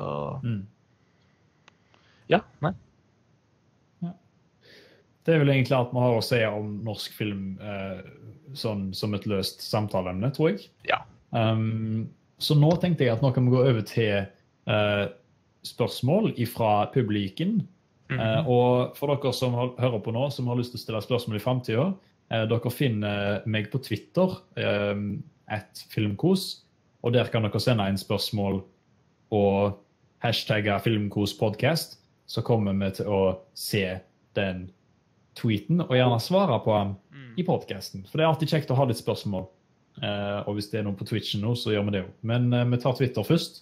Ja, nei. Ja. Det er vel egentlig alt man har å si om norsk film sånn som et løst samtaleemne, tror jeg. Ja. Så nå tenkte jeg at nå kan vi gå over til spørsmål fra publiken. Og for dere som hører på nå, som har lyst til å stille spørsmål i fremtiden, dere finner meg på Twitter, @filmkos, og der kan dere sende inn spørsmål og hashtagge filmkospodcast, så kommer vi til å se den tweeten og gjerne svare på den i podcasten. For det er alltid kjekt å ha litt spørsmål. Og hvis det er noen på Twitchen nå, så gjør vi det jo. Men vi tar Twitter først.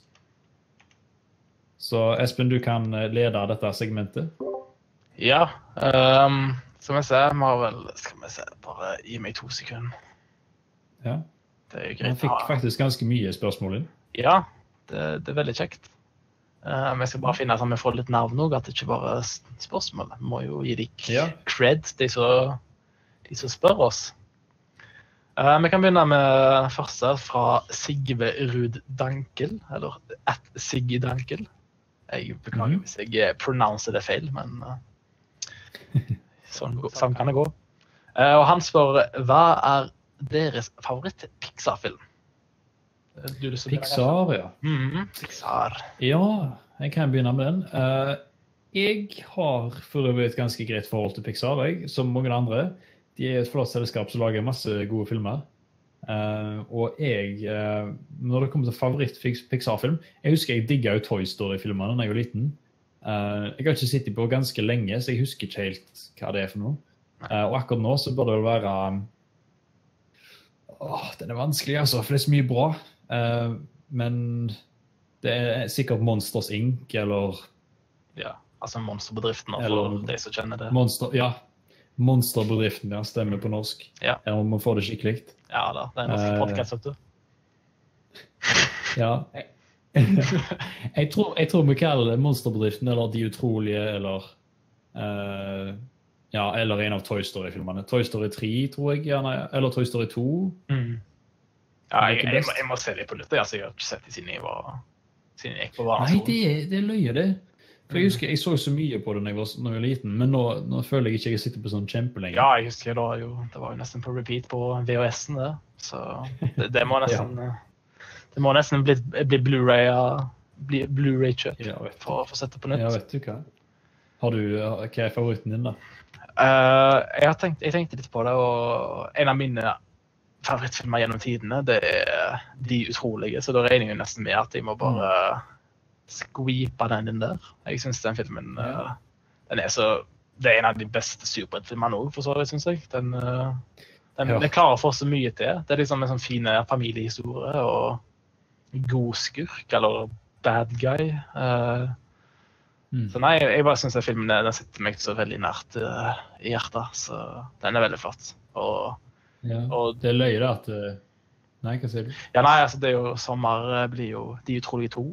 Så Espen, du kan lede dette segmentet. Ja, som jeg ser, skal vi se, bare gi meg 2 sekunder. Ja. Det er jo greit. Han fikk faktisk ganske mye spørsmål inn. Ja, det er veldig kjekt. Men jeg skal bare finne at vi får litt navn også, at det ikke bare er spørsmål. Vi må jo gi deg cred, de som spør oss. Vi kan begynne med første fra Sigve Rud Dankel, eller @Sigge Dankel. Jeg beklager hvis jeg pronouncer det feil, men Sånn kan det gå. Og han spør, hva er deres favoritt-Pixar-film? Pixar, ja. Pixar. Ja, jeg kan begynne med den. Jeg har for øvrig et ganske greit forhold til Pixar, som mange andre. De er et flott selskap som lager masse gode filmer. Og når det kommer til favoritt-Pixar-film, jeg husker jeg digget jo Toy Story-filmene da jeg var liten. Jeg har ikke sittet på ganske lenge, så jeg husker ikke helt hva det er for noe. Og akkurat nå så bør det vel være den er vanskelig altså, for det er så mye bra. Men det er sikkert Monsters Inc. eller ja, altså Monsterbedriften for de som kjenner det. Monsterbedriften, ja, stemmer på norsk. Ja. Eller om man får det skikkelig. Ja da, det er en norsk podcast, vet du. Ja, jeg tror vi kaller det Monsterbedriften, eller De Utrolige, eller eller en av Toy Story-filmene. Toy Story 3, tror jeg, gjerne, eller Toy Story 2. Ja, jeg må se det på nytt. Jeg har ikke sett det siden jeg gikk på barneskolen. Nei, det løyer det. For jeg husker, jeg så så mye på det når jeg var liten, men nå føler jeg ikke jeg sitter på sånn kjempelenge. Ja, jeg husker det var jo nesten på repeat på VHS-en det, så det må nesten... Det må nesten bli Blu-ray-kjøp for å sette på nytt. Ja, vet du hva? Hva er favoritten din da? Jeg tenkte litt på det, og en av mine favorittfilmer gjennom tidene, det er De Utrolige, så da regner jeg nesten med at jeg må bare skvipe den inn der. Jeg synes den filmen, det er en av de beste superheltfilmene også, for så vidt, synes jeg. Den klarer for så mye til. Det er liksom en sånn fin familiehistorie, og god skurk, eller bad guy. Så nei, jeg bare synes at filmen den sitter meg så veldig nært i hjertet, så den er veldig flott. Og det løyer det at... Nei, hva sier du? Ja, nei, altså det er jo sommer, blir jo De Utrolige 2.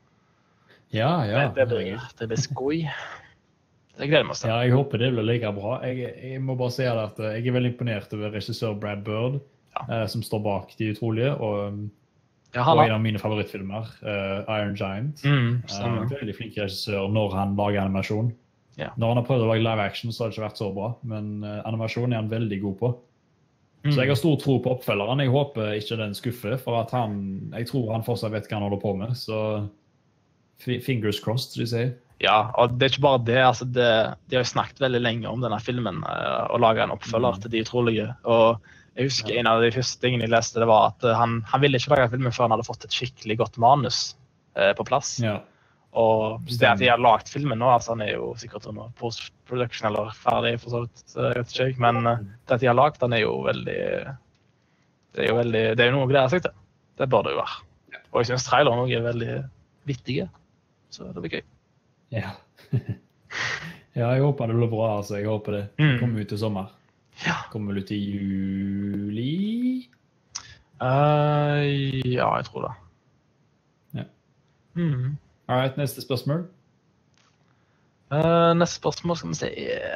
Ja. Det blir skoj. Det gleder meg å se. Ja, jeg håper det blir like bra. Jeg må bare si at jeg er veldig imponert over regissør Brad Bird, som står bak De Utrolige, og en av mine favorittfilmer, Iron Giant. Veldig flink regissør når han lager animasjon. Når han har prøvd å lage live action, så har det ikke vært så bra, men animasjon er han veldig god på. Så jeg har stor tro på oppfølgeren. Jeg håper ikke den skuffer, for at jeg tror han fortsatt vet hva han holder på med, så fingers crossed, de sier. Ja, og det er ikke bare det, altså de har jo snakket veldig lenge om denne filmen, og laget en oppfølger til De Utrolige, og jeg husker en av de første tingene jeg leste, det var at han ville ikke lage filmen før han hadde fått et skikkelig godt manus på plass. Og det at de har lagt filmen nå, altså han er jo sikkert under post-production eller ferdig, for så vidt, jeg vet ikke, men det at de har lagt, den er jo veldig, det er jo noe å glede seg til. Det bør det jo være. Og jeg synes traileren også er veldig vittige, så det blir gøy. Ja, jeg håper det blir bra, altså. Jeg håper det kommer ut i sommer. Kommer ut i juli? Ja, jeg tror det. Ja. Alright, neste spørsmål. Neste spørsmål skal vi se.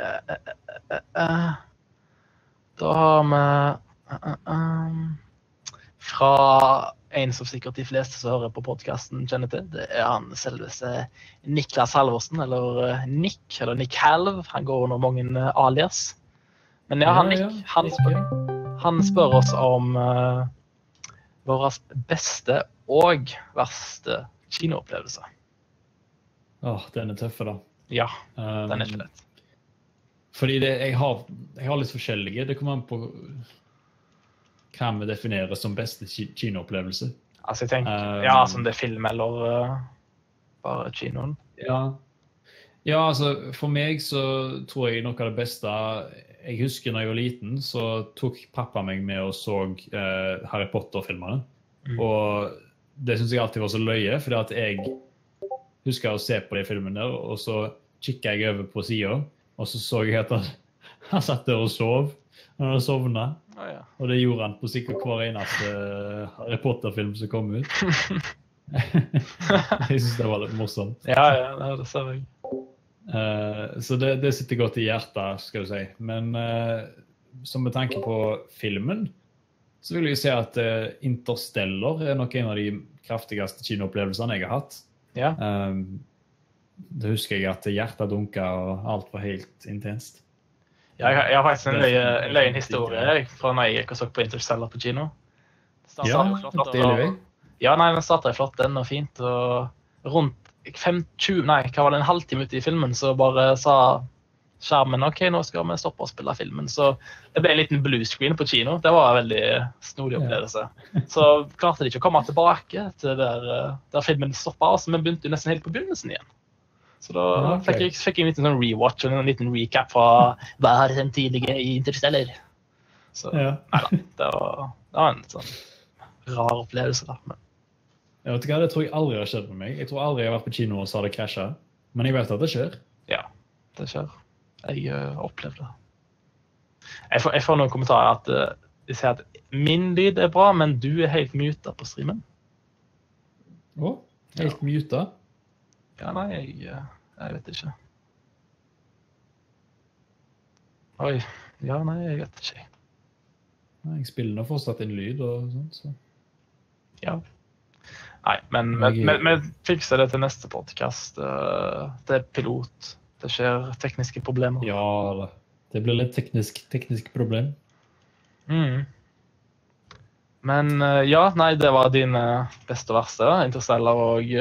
Da har vi fra en som sikkert de fleste som hører på podcasten kjenner til. Det er han selveste Niklas Halvorsen, eller Nick Halv. Han går under mange alias. Men han spør oss om våre beste og verste kinoopplevelse. Den er tøffe da. Ja, den er ikke lett. Fordi jeg har litt forskjellige. Det kommer an på hva vi definerer som beste kinoopplevelse. Altså jeg tenker, som det er film eller bare kinoen. Ja, altså for meg så tror jeg noe av det beste. Jeg husker når jeg var liten, så tok pappa meg med og så Harry Potter-filmene. Og det synes jeg alltid var så løye, fordi at jeg husker å se på de filmene der, og så kikket jeg over på siden, og så jeg at han satt der og sov. Han hadde sovnet. Og det gjorde han på sikkert hver eneste Harry Potter-film som kom ut. Jeg synes det var litt morsomt. Ja, det ser jeg. Så det sitter godt i hjertet, skal du si. Men som med tanke på filmen, så vil jeg si at Interstellar er nok en av de kraftigste kinoopplevelsene jeg har hatt. Det husker jeg at hjertet dunket, og alt var helt intenst. Ja, jeg har faktisk en løgn historie fra når jeg gikk og så på Interstellar på kino. Ja, det er det. Ja, nei, den startet flott, den og fint, og rundt 20, nei, hva var det, en halvtime ute i filmen, så bare sa skjermen, ok, nå skal vi stoppe å spille filmen. Så det ble en liten bluescreen på kino. Det var en veldig snodig opplevelse. Så klarte de ikke å komme tilbake til der filmen stoppet, så vi begynte jo nesten helt på begynnelsen igjen. Så da fikk jeg en liten sånn rewatch og en liten recap fra hver den tidlige i Interstellar. Så neida, det var en sånn rar opplevelse da. Men. Jeg vet ikke hva, det tror jeg aldri har skjedd med meg. Jeg tror aldri jeg har vært på kino og så har det krasjet. Men jeg vet at det skjer. Ja, det skjer. Jeg opplevde det. Jeg får noen kommentarer at de sier at min lyd er bra, men du er helt mutet på streamen. Helt mutet? Ja, nei, jeg vet ikke. Oi, ja, nei, jeg vet ikke. Jeg spiller nå fortsatt en lyd og sånt, så. Ja. Nei, men vi fikser det til neste podcast. Det er pilot. Det skjer tekniske problemer. Ja, det blir litt teknisk problem. Men ja, nei, det var dine beste og verste. Interstellar og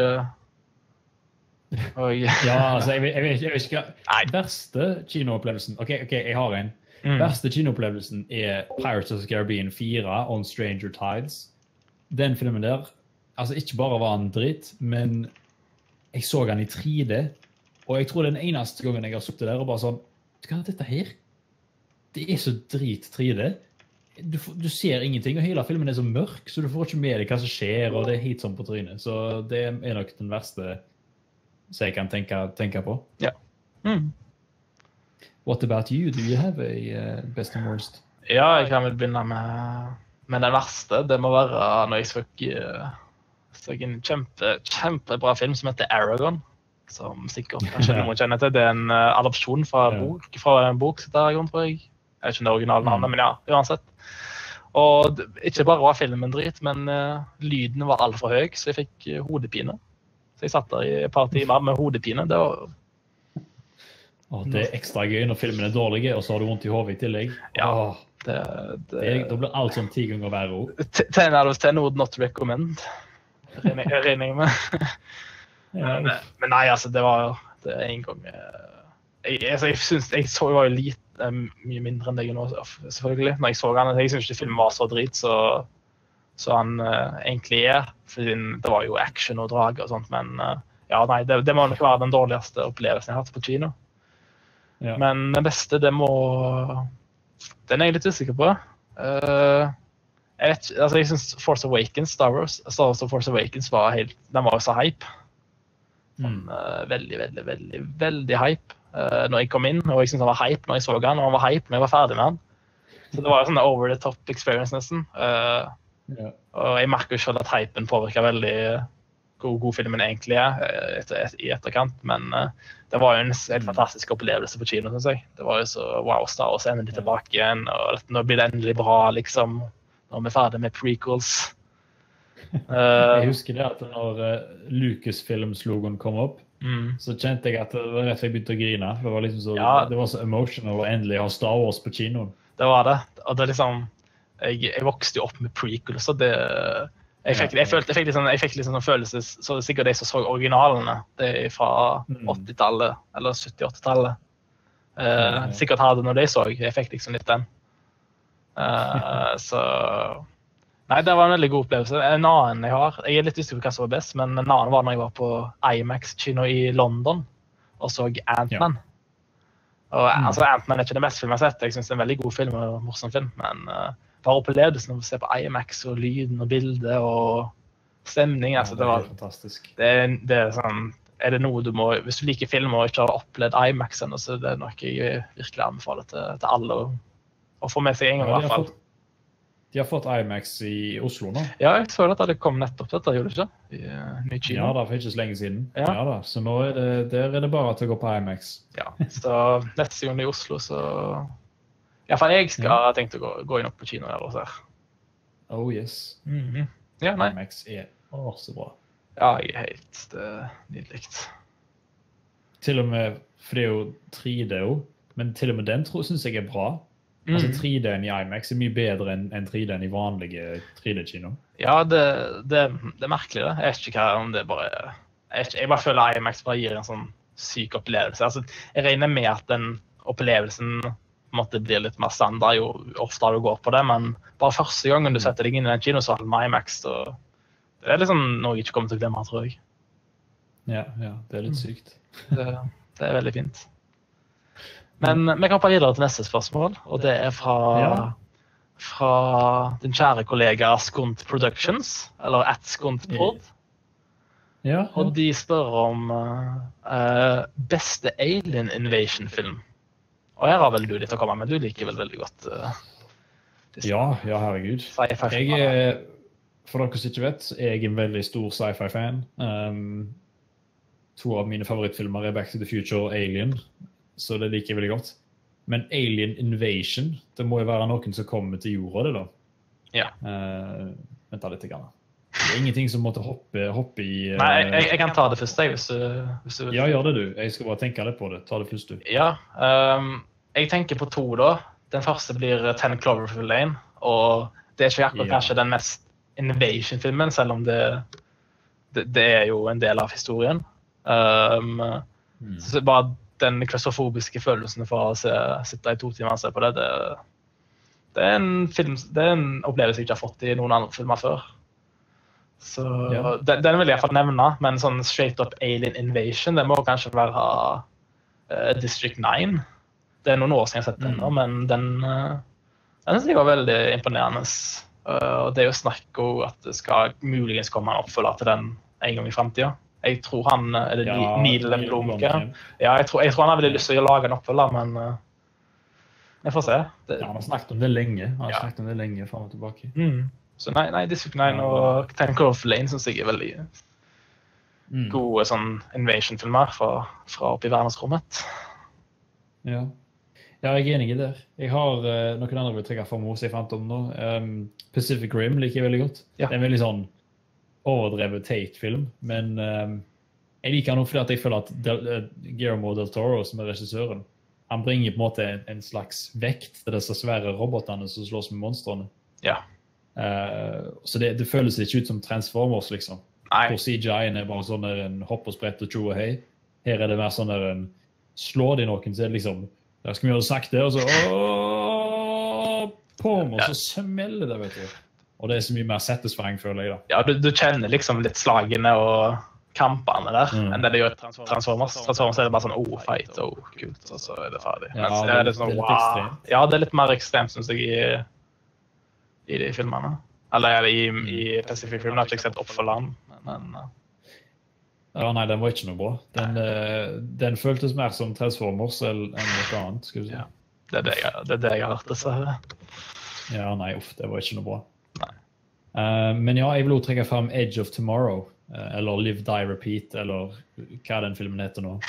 ja, altså, jeg vet ikke hva. Verste kinoopplevelsen. Ok, jeg har en. Verste kinoopplevelsen er Pirates of the Caribbean 4 On Stranger Tides. Den filmen der, altså ikke bare var han dritt, men jeg så han i 3D, og jeg tror det er den eneste gangen jeg har suttet der og bare sånn, hva er dette her? Det er så drit 3D. Du ser ingenting, og hele filmen er så mørk, så du får ikke med deg hva som skjer, og det er helt sånn på trynet. Så det er nok den verste som jeg kan tenke på. Ja. What about you? Do you have a best and worst? Ja, jeg kan vel begynne med den verste. Det må være når jeg så en kjempebra film som heter Aragon, som sikkert kanskje noen kjenner til. Det er en adopsjon fra en bok som heter Aragon, tror jeg. Jeg vet ikke det originale navnet, men ja, uansett. Og ikke bare var filmen drit, men lyden var alt for høy, så jeg fikk hodepine. Så jeg satt der i et par timer med hodepine. Det var... det er ekstra gøy når filmen er dårlig, og så har du vondt i hodet i tillegg. Ja, da blir alt sånn 10 ganger verre. 10 out of 10 would not recommend. Regner jeg med. Men nei, altså, det er en gang... Jeg synes jeg så jo litt mye mindre enn deg nå, selvfølgelig. Når jeg så han, jeg synes ikke filmen var så drit, så han egentlig er. Fordi det var jo action og drag og sånt, men ja, nei, det må nok være den dårligste opplevelsen jeg har hatt på kino. Ja. Men den beste, den er jeg litt usikker på. Jeg synes Force Awakens, Star Wars Force Awakens den var jo så hype. Veldig hype når jeg kom inn, og jeg synes han var hype når jeg så han, og han var hype når jeg var ferdig med han. Så det var jo sånn over the top experience nesten. Og jeg merker jo selv at hypen påvirker veldig hvor god filmen egentlig i etterkant, men det var jo en helt fantastisk opplevelse på kino, synes jeg. Det var jo så wow, Star Wars endelig tilbake igjen, og nå blir det endelig bra, liksom, når vi er ferdig med prequels. Jeg husker det at når Lucasfilms-logoen kom opp, så kjente jeg at det var rett og slett jeg begynte å grine. Det var liksom så, det var så emotional å endelig ha Star Wars på kinoen. Det var det, og det liksom, jeg vokste jo opp med prequels, så jeg fikk liksom sånn følelse, så sikkert de som så originalene, det er fra 80-tallet, eller 70-80-tallet. Sikkert hadde når de så, jeg fikk liksom litt den. Så... Nei, det var en veldig god opplevelse. En annen jeg er litt usikker på hva som var best, men en annen var når jeg var på IMAX-kino i London, og så Ant-Man. Og altså, Ant-Man er ikke den beste filmen jeg har sett. Jeg synes det er en veldig god film og en morsom film, men bare opplevelsen å se på IMAX og lyden og bildet og stemning, altså det var fantastisk. Det er sånn, det noe du må, hvis du liker film og ikke har opplevd IMAX ennå, så det er noe jeg virkelig anbefaler til alle å få med seg en gang i hvert fall. De har fått IMAX i Oslo nå. Ja, jeg så at det kom nettopp dette, gjorde det ikke? I ny kino. Ja, det var ikke så lenge siden. Ja da, så nå der er det bare til å gå på IMAX. Ja, så neste gang i Oslo, så... I hvert fall jeg skal tenkt å gå inn opp på kino her og se. Oh yes. Ja, nei. IMAX er så bra. Ja, jeg er helt nydelig. til og med, for det er jo 3D jo, men til og med den synes jeg er bra. Altså 3D-en i IMAX er mye bedre enn 3D-en i vanlige 3D-kino. Ja, det er merkelig det. Jeg vet ikke om det bare... Jeg bare føler IMAX bare gir en sånn syk opplevelse. Altså, jeg regner med at den opplevelsen måtte bli litt mer standard jo oftere du går på det, men bare første gangen du setter deg inn i den kinosalen med IMAX, det er liksom noe jeg ikke kommer til å glemme, tror jeg. Ja, det er litt sykt. Det er veldig fint. Men vi kan hoppe videre til neste spørsmål, og det er fra din kjære kollega Skunt Productions, eller @SkuntPod. Ja. Og de spør om beste Alien Invasion-film. Og her har vel du litt å komme med, du liker vel veldig godt Ja, herregud. For dere som ikke vet, jeg er en veldig stor sci-fi-fan. 2 av mine favorittfilmer er Back to the Future og Alien, så det liker jeg veldig godt. Men Alien Invasion, det må jo være noen som kommer til jorda, det da. Ja. Vent litt grann. Det er ingenting som måtte hoppe i... Nei, jeg kan ta det først, hvis du vil. Ja, gjør det du. Jeg skal bare tenke litt på det. Ta det først du. Ja, jeg tenker på 2 da. Den første blir 10 Cloverfield Lane, og det er ikke akkurat kanskje den mest invasion-filmen, selv om det er jo en del av historien. Så bare den klaustrofobiske følelsen for å sitte i 2 timer og se på det, det er en opplevelse jeg ikke har fått i noen andre filmer før. Så den vil jeg i hvert fall nevne, men sånn straight up Alien Invasion, det må kanskje være District 9. Det er noen år siden jeg har sett den nå, men den synes jeg var veldig imponerende. Og det er jo snakk om at det skal muligens komme en oppfølger til den en gang i fremtiden. Jeg tror han, eller Neil Blomke, jeg tror han har veldig lyst til å lage en oppfølger, men jeg får se. Han har snakket om det lenge, frem og tilbake. Så nei, District 9 og 10 Cloverfield Lane synes jeg er veldig gode sånn invasion-filmer fra oppe i verdensrommet. Ja, jeg er enig i det. Jeg har noen andre vil trekke for meg som jeg fant om nå. Pacific Rim liker jeg veldig godt. Det er en veldig sånn overdrevet Tate-film, men jeg liker noe fordi at jeg føler at Guillermo del Toro, som er regissøren, han bringer på en måte en slags vekt til disse svære robotene som slås med monstrene. Ja. Så det føles ikke ut som Transformers, liksom. Nei. Hvor CGI-en er bare sånn der en hopp og sprett og tjo og hei. Her er det mer sånn der en slår de noen, så er det liksom der skal vi gjøre det sakte, og så pom, og så smeller det, vet du. Og det er så mye mer satisfying, føler jeg da. Ja, du kjenner liksom litt slagene og kampene der, enn det gjør Transformers. Transformers er det bare sånn, fight, kult, og så er det ferdig. Mens det er litt sånn, wow. Ja, det er litt mer ekstremt, synes jeg, i de filmene. Eller i Pacific Rim, har jeg ikke sett oppfølgeren, men... Ja, nei, den var ikke noe bra. Den føltes mer som Transformers enn noe annet, skal du si. Ja, det er det jeg har hørt, dessverre. Ja, nei, det var ikke noe bra. Nei. Men ja, jeg vil også trekke frem Edge of Tomorrow, eller Live, Die, Repeat, eller hva den filmen heter nå,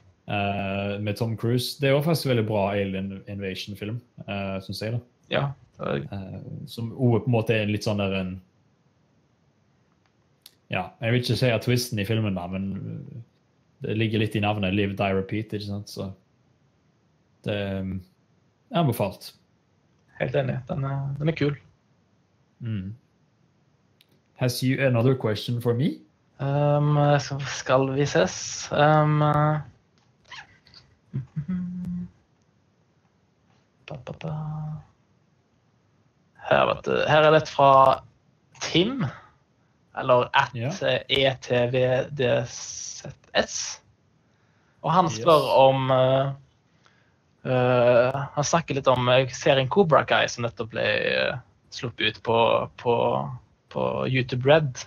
med Tom Cruise. Det er jo faktisk en veldig bra Alien Invasion-film, synes jeg da. Ja. Som på en måte er litt sånn der en jeg vil ikke si at twisten i filmen da, men det ligger litt i navnet Live, Die, Repeat, ikke sant? Så det er anbefalt. Helt enig, den er kul. Has you another question for me? Skal vi ses? Her er det fra Tim, eller @ETVDZS. Og han spør om han snakker litt om serien Cobra Kai som nettopp ble sluppet ut på YouTube Red.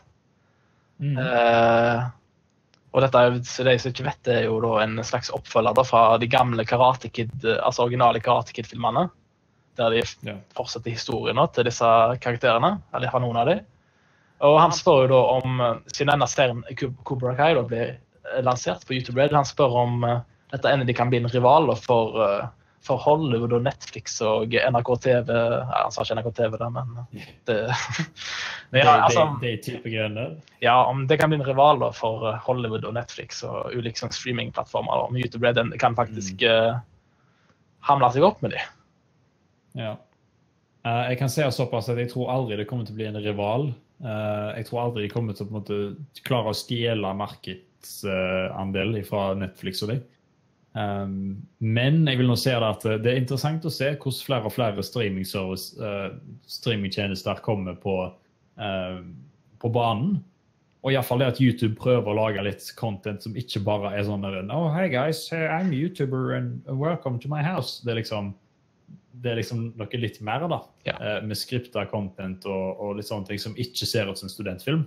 Og dette, så de som ikke vet, det er jo da en slags oppfølger da, fra de gamle Karate Kid, altså originale Karate Kid-filmene, der de fortsetter historien nå, til disse karakterene, eller fra noen av dem. Og han spør jo da om, siden denne serien Cobra Kai da ble lansert på YouTube Red, han spør om dette endelig kan bli en rival for for Hollywood og Netflix og NRK TV. Ja, han sa ikke NRK TV da, men det... ja, altså, det type greiene. Ja, om det kan bli en rival da, for Hollywood og Netflix og ulike sånn streamingplattformer. Om YouTube Red kan faktisk hamle seg opp med det. Ja. Jeg kan si såpass at jeg tror aldri det kommer til å bli en rival. Jeg tror aldri de kommer til å på en måte klare å stjele markedsandel fra Netflix og det. Men jeg vil nå si at det er interessant å se hvordan flere og flere streamingtjenester kommer på banen. Og i hvert fall det at YouTube prøver å lage litt content som ikke bare er sånn «Oh, hey guys, I'm a YouTuber and welcome to my house». Det er liksom noe litt mer da, med skriptet content og litt sånne ting som ikke ser ut som studentfilm.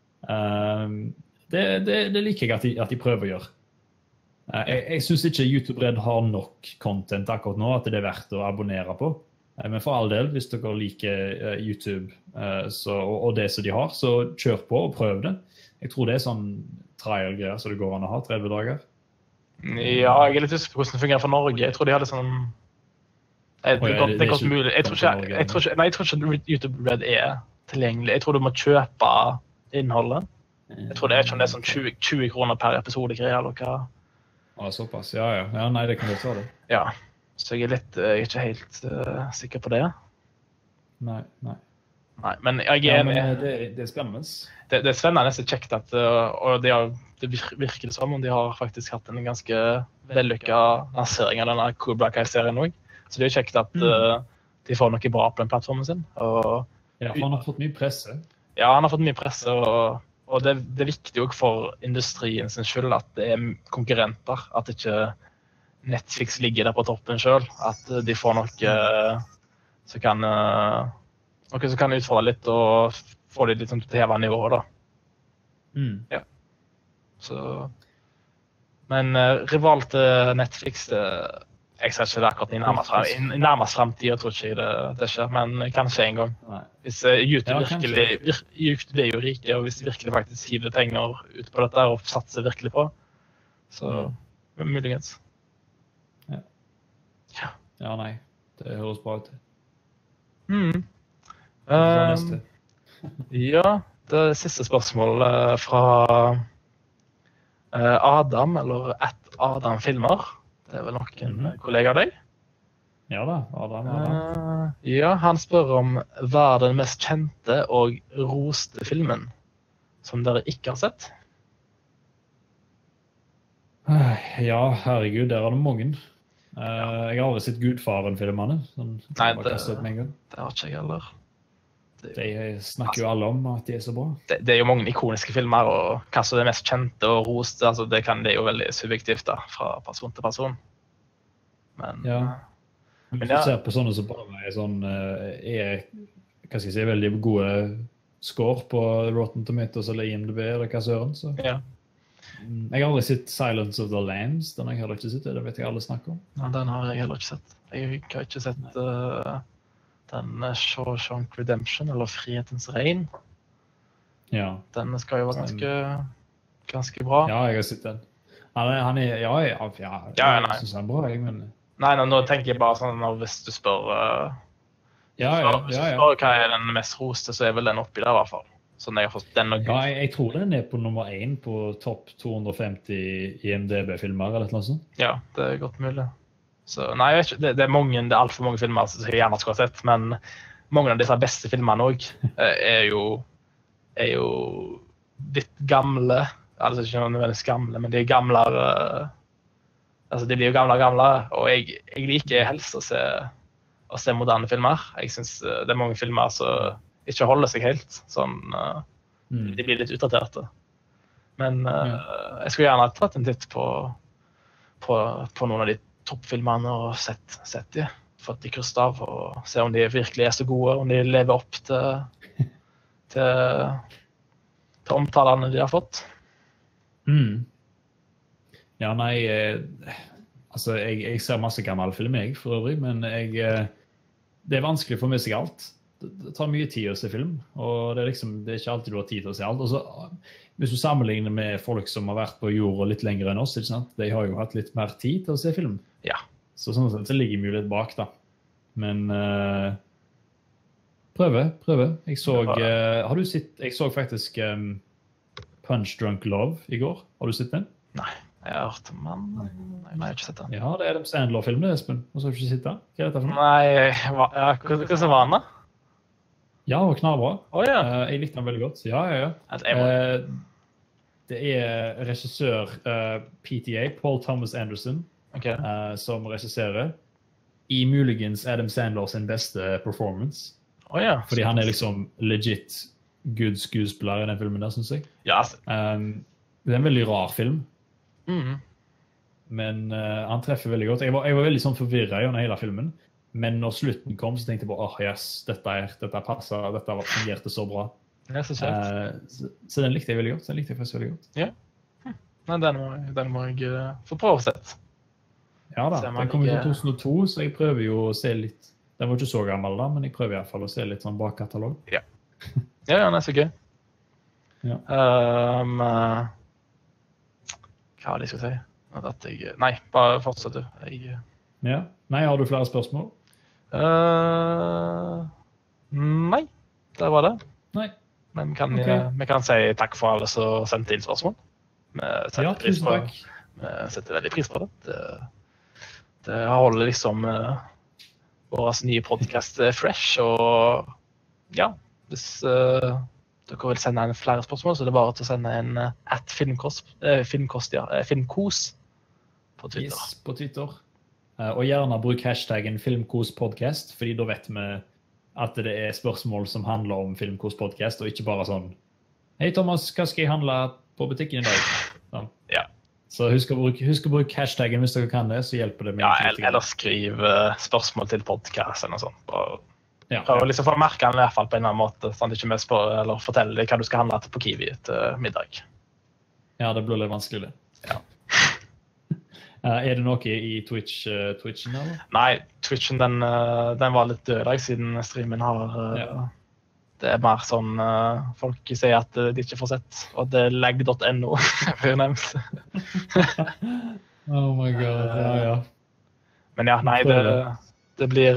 Det liker jeg at de prøver å gjøre. Jeg synes ikke YouTube Red har nok content akkurat nå, at det er verdt å abonnere på. Men for all del, hvis dere liker YouTube og det som de har, så kjør på og prøv det. Jeg tror det er sånn trial-greier, så det går an å ha 30 dager. Ja, jeg er litt usikker på hvordan det fungerer for Norge. Jeg tror de hadde sånn... Jeg tror ikke YouTube Red er tilgjengelig. Jeg tror du må kjøpe innholdet. Jeg tror det er sånn 20 kroner per episode greier, eller hva. Såpass, ja. Nei, det kan godt være det. Ja, så jeg er ikke helt sikker på det. Nei, men jeg er enig. Det er spennende. Det er spennende, det er kjekt at, og det virker det som om de har faktisk hatt en ganske vellykket lansering av denne Cobra Kai-serien også. Så det er kjekt at de får noe bra på den plattformen sin. Ja, for han har fått mye presse. Ja, han har fått mye presse, og det er viktig også for industrien sin skyld at det er konkurrenter, at ikke Netflix ligger der på toppen selv, at de får noe som kan utfordre litt og få det litt til heva nivået da. Ja. Så, men rival til Netflix, jeg ser ikke det akkurat i nærmest fremtid, jeg tror ikke det skjer, men kanskje en gang. Hvis YouTube er jo rike, og hvis de virkelig faktisk hiver penger ut på dette og satser virkelig på, så muligens. Ja, nei. Det høres bra ut. Ja, det siste spørsmål fra Adam, eller @Adam Filmer. Det er vel nok en kollega av deg? Ja da, Adam. Ja, han spør om hva er den mest kjente og roste filmen som dere ikke har sett? Ja, herregud, der er det mange. Jeg har aldri sett Gudfaren-filmene. Nei, det har ikke jeg heller. De snakker jo alle om at de er så bra. Det er jo mange ikoniske filmer, og hva som er det mest kjente og roste, altså det er jo veldig subjektivt da, fra person til person. Men, hvis du ser på sånne som bare er sånn, hva skal jeg si, veldig gode score på Rotten Tomatoes eller IMDb eller hva søren, så... Ja. Jeg har aldri sett Silence of the Lambs, den har jeg heller ikke sett, det vet jeg alle snakker om. Ja, den har jeg heller ikke sett. Jeg har ikke sett... den Shawshank Redemption, eller Frihetens regn. Ja. Den skal jo være ganske bra. Ja, jeg har sett den. Han er, jeg synes han er bra, men... Nei, nå tenker jeg bare sånn, hvis du spør... Hvis du spør hva er den mest roste, så er vel den oppi der i hvert fall. Sånn jeg har fått den og... Ja, jeg tror den er på nummer 1 på topp 250 IMDb-filmer, eller noe sånt. Ja, det er godt mulig. Så, nei, jeg vet ikke, det er alt for mange filmer som jeg gjerne skulle ha sett, men mange av disse beste filmene også er jo litt gamle, altså ikke nødvendigvis gamle, men de er gamlere, altså de blir jo gamle, og jeg liker helst å se moderne filmer. Jeg synes det er mange filmer som ikke holder seg helt, sånn, de blir litt utdaterte. Men jeg skulle gjerne ha tatt en titt på noen av de toppfilmerne og sett de, fått de krysset av og se om de virkelig er så gode, om de lever opp til omtalene de har fått. Ja, nei, altså jeg ser masse gammel film for øvrig, men det er vanskelig for meg å se alt. Det tar mye tid å se film, og det er ikke alltid du har tid til å se alt. Og så, hvis du sammenligner med folk som har vært på jorda litt lenger enn oss, ikke sant? De har jo hatt litt mer tid til å se film. Ja. Så sånn sett så ligger vi jo litt bak, da. Men prøve. Jeg så, har du sett, jeg så faktisk Punch Drunk Love i går. Har du sett den? Nei, jeg har hørt om den. Nei, jeg har ikke sett den. Ja, det er Adam Sandler-film, det, Espen. Og så har du ikke sett den? Hva er dette for noe? Nei, hvordan var den da? Ja, og knallbra. Ja. Jeg likte den veldig godt. Ja. Det er regissør PTA, Paul Thomas Anderson, som regisserer i muligens Adam Sandler sin beste performance. Ja. Fordi han er liksom legit good skuespiller i den filmen der, synes jeg. Ja. Det er en veldig rar film. Men han treffer veldig godt. Jeg var veldig sånn forvirret gjennom hele filmen. Men når slutten kom, så tenkte jeg på, yes, dette passer, dette fungerte så bra. Ja, så kjent. Så den likte jeg veldig godt. Den likte jeg faktisk veldig godt. Ja. Nei, den må jeg få prøve å sette. Ja da, den kom ut i 2002, så jeg prøver jo å se litt. Den var ikke så gammel da, men jeg prøver i hvert fall å se litt sånn bakkatalog. Ja, det er så gøy. Ja. Hva var det jeg skulle si? Nei, bare fortsett du. Ja. Nei, har du flere spørsmål? Nei, det var det. Nei. Men vi kan si takk for alle som sendte inn spørsmål. Tusen takk. Vi setter veldig pris på det. Det holder liksom vår nye podcast fresh, og ja, hvis dere vil sende inn flere spørsmål, så er det bare til å sende en filmkos på Twitter. Yes, på Twitter. Og gjerne bruk hashtaggen filmkospodcast, fordi da vet vi at det er spørsmål som handler om filmkospodcast, og ikke bare sånn, hei Thomas, hva skal jeg handle på butikken i dag? Sånn. Ja. Så husk å bruke hashtaggen hvis dere kan det, så hjelper det meg. Ja, eller skriv spørsmål til podcasten og sånt. Prøv å liksom få merke den i hvert fall på en eller annen måte, sånn at du ikke mest eller fortelle deg hva du skal handle på Kiwi til middag. Ja, det blir litt vanskelig det. Ja. Er det noe i Twitchen eller? Nei, Twitchen den var litt død i dag, siden streamen har... Det er mer sånn, folk sier at de ikke får sett, og det er leg.no, for jeg nevnt. Oh my god, ja. Men ja, nei, det blir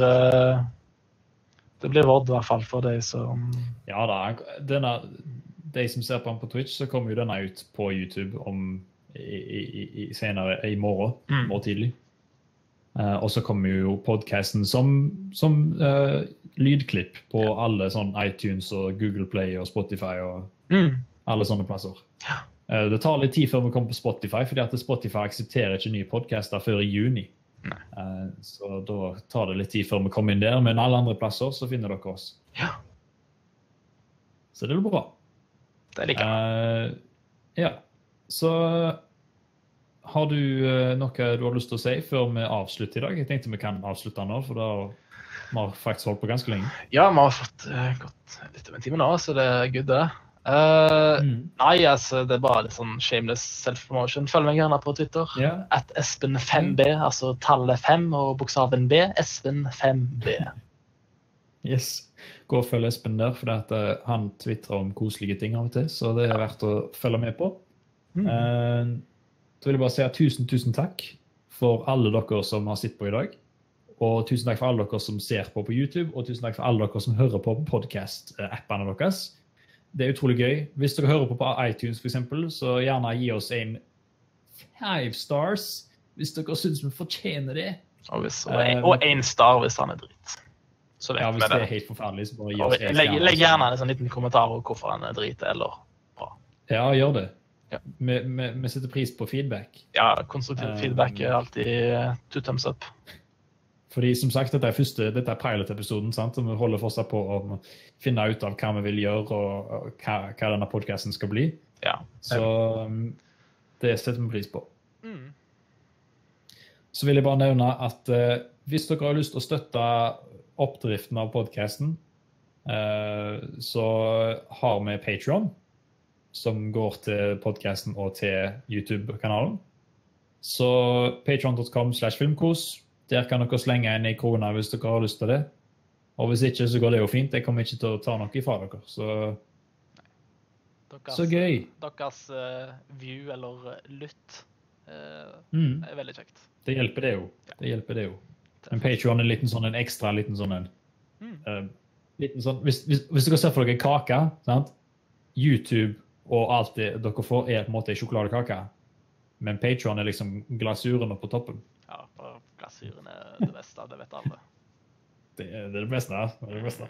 vård i hvert fall for de som... Ja da, de som ser på den på Twitch, så kommer jo denne ut på YouTube senere i morgen tidlig. Og så kommer jo podcasten som lydklipp på alle sånn iTunes og Google Play og Spotify og alle sånne plasser. Det tar litt tid før vi kommer på Spotify, fordi at Spotify aksepterer ikke nye podcaster før i juni. Så da tar det litt tid før vi kommer inn der, men alle andre plasser så finner dere oss. Ja. Så det blir bra. Det liker jeg. Ja, så har du noe du har lyst til å si før vi avslutter i dag? Jeg tenkte vi kan avslutte nå, for da vi har faktisk holdt på ganske lenge. Ja, vi har fått gått litt over en time nå, så det er good det. Nei, altså, det er bare litt sånn shameless self-promotion. Følg meg gjerne på Twitter. @Espen5b, altså tallet 5 og bokstaven B. Espen5b. Yes. Gå og følg Espen der, for han twittrer om koselige ting av og til, så det er verdt å følge med på. Så vil jeg bare si tusen takk for alle dere som har sett på i dag. Og tusen takk for alle dere som ser på YouTube, og tusen takk for alle dere som hører på podcast-appene deres. Det er utrolig gøy. Hvis dere hører på iTunes for eksempel, så gjerne gi oss en 5 stars hvis dere synes vi fortjener det. Og 1 star hvis han er dritt. Ja, hvis det er helt forferdelig, så bare gi oss 1 stjerne. Legg gjerne en sånn liten kommentar om hvorfor han er dritt eller bra. Ja, gjør det. Vi setter pris på feedback. Ja, konstruktiv feedback er alltid 2 thumbs up. Fordi som sagt, dette er pilot-episoden, sant? Og vi holder fortsatt på å finne ut av hva vi vil gjøre og hva denne podcasten skal bli. Ja. Så det setter vi pris på. Så vil jeg bare nevne at hvis dere har lyst til å støtte oppdriften av podcasten, så har vi Patreon, som går til podcasten og til YouTube-kanalen. Så patreon.com/filmkos. Der kan dere slenge inn en krone hvis dere har lyst til det. Og hvis ikke, så går det jo fint. Jeg kommer ikke til å ta noe ifra dere. Så gøy. Deres view eller lytt Det er veldig kjekt. Det hjelper det jo. Det hjelper det jo. Men Patreon er en ekstra liten sånn hvis dere ser for dere en kake, sant? YouTube og alt det dere får er på en måte en sjokoladekake. Men Patreon er liksom glasuren på toppen. Ja, for glasuren er det beste, det vet alle. Det er det beste. Det er det beste.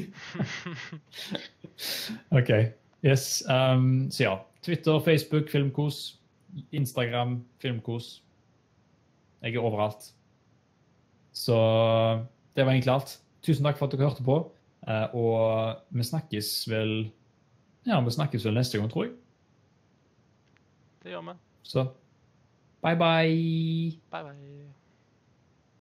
Ok. Yes. Så ja. Twitter, Facebook, Filmkos. Instagram, Filmkos. Jeg er overalt. Så det var egentlig alt. Tusen takk for at dere hørte på. Og vi snakkes vel neste gang, tror jeg. Det gjør vi. Så bye bye. Bye bye.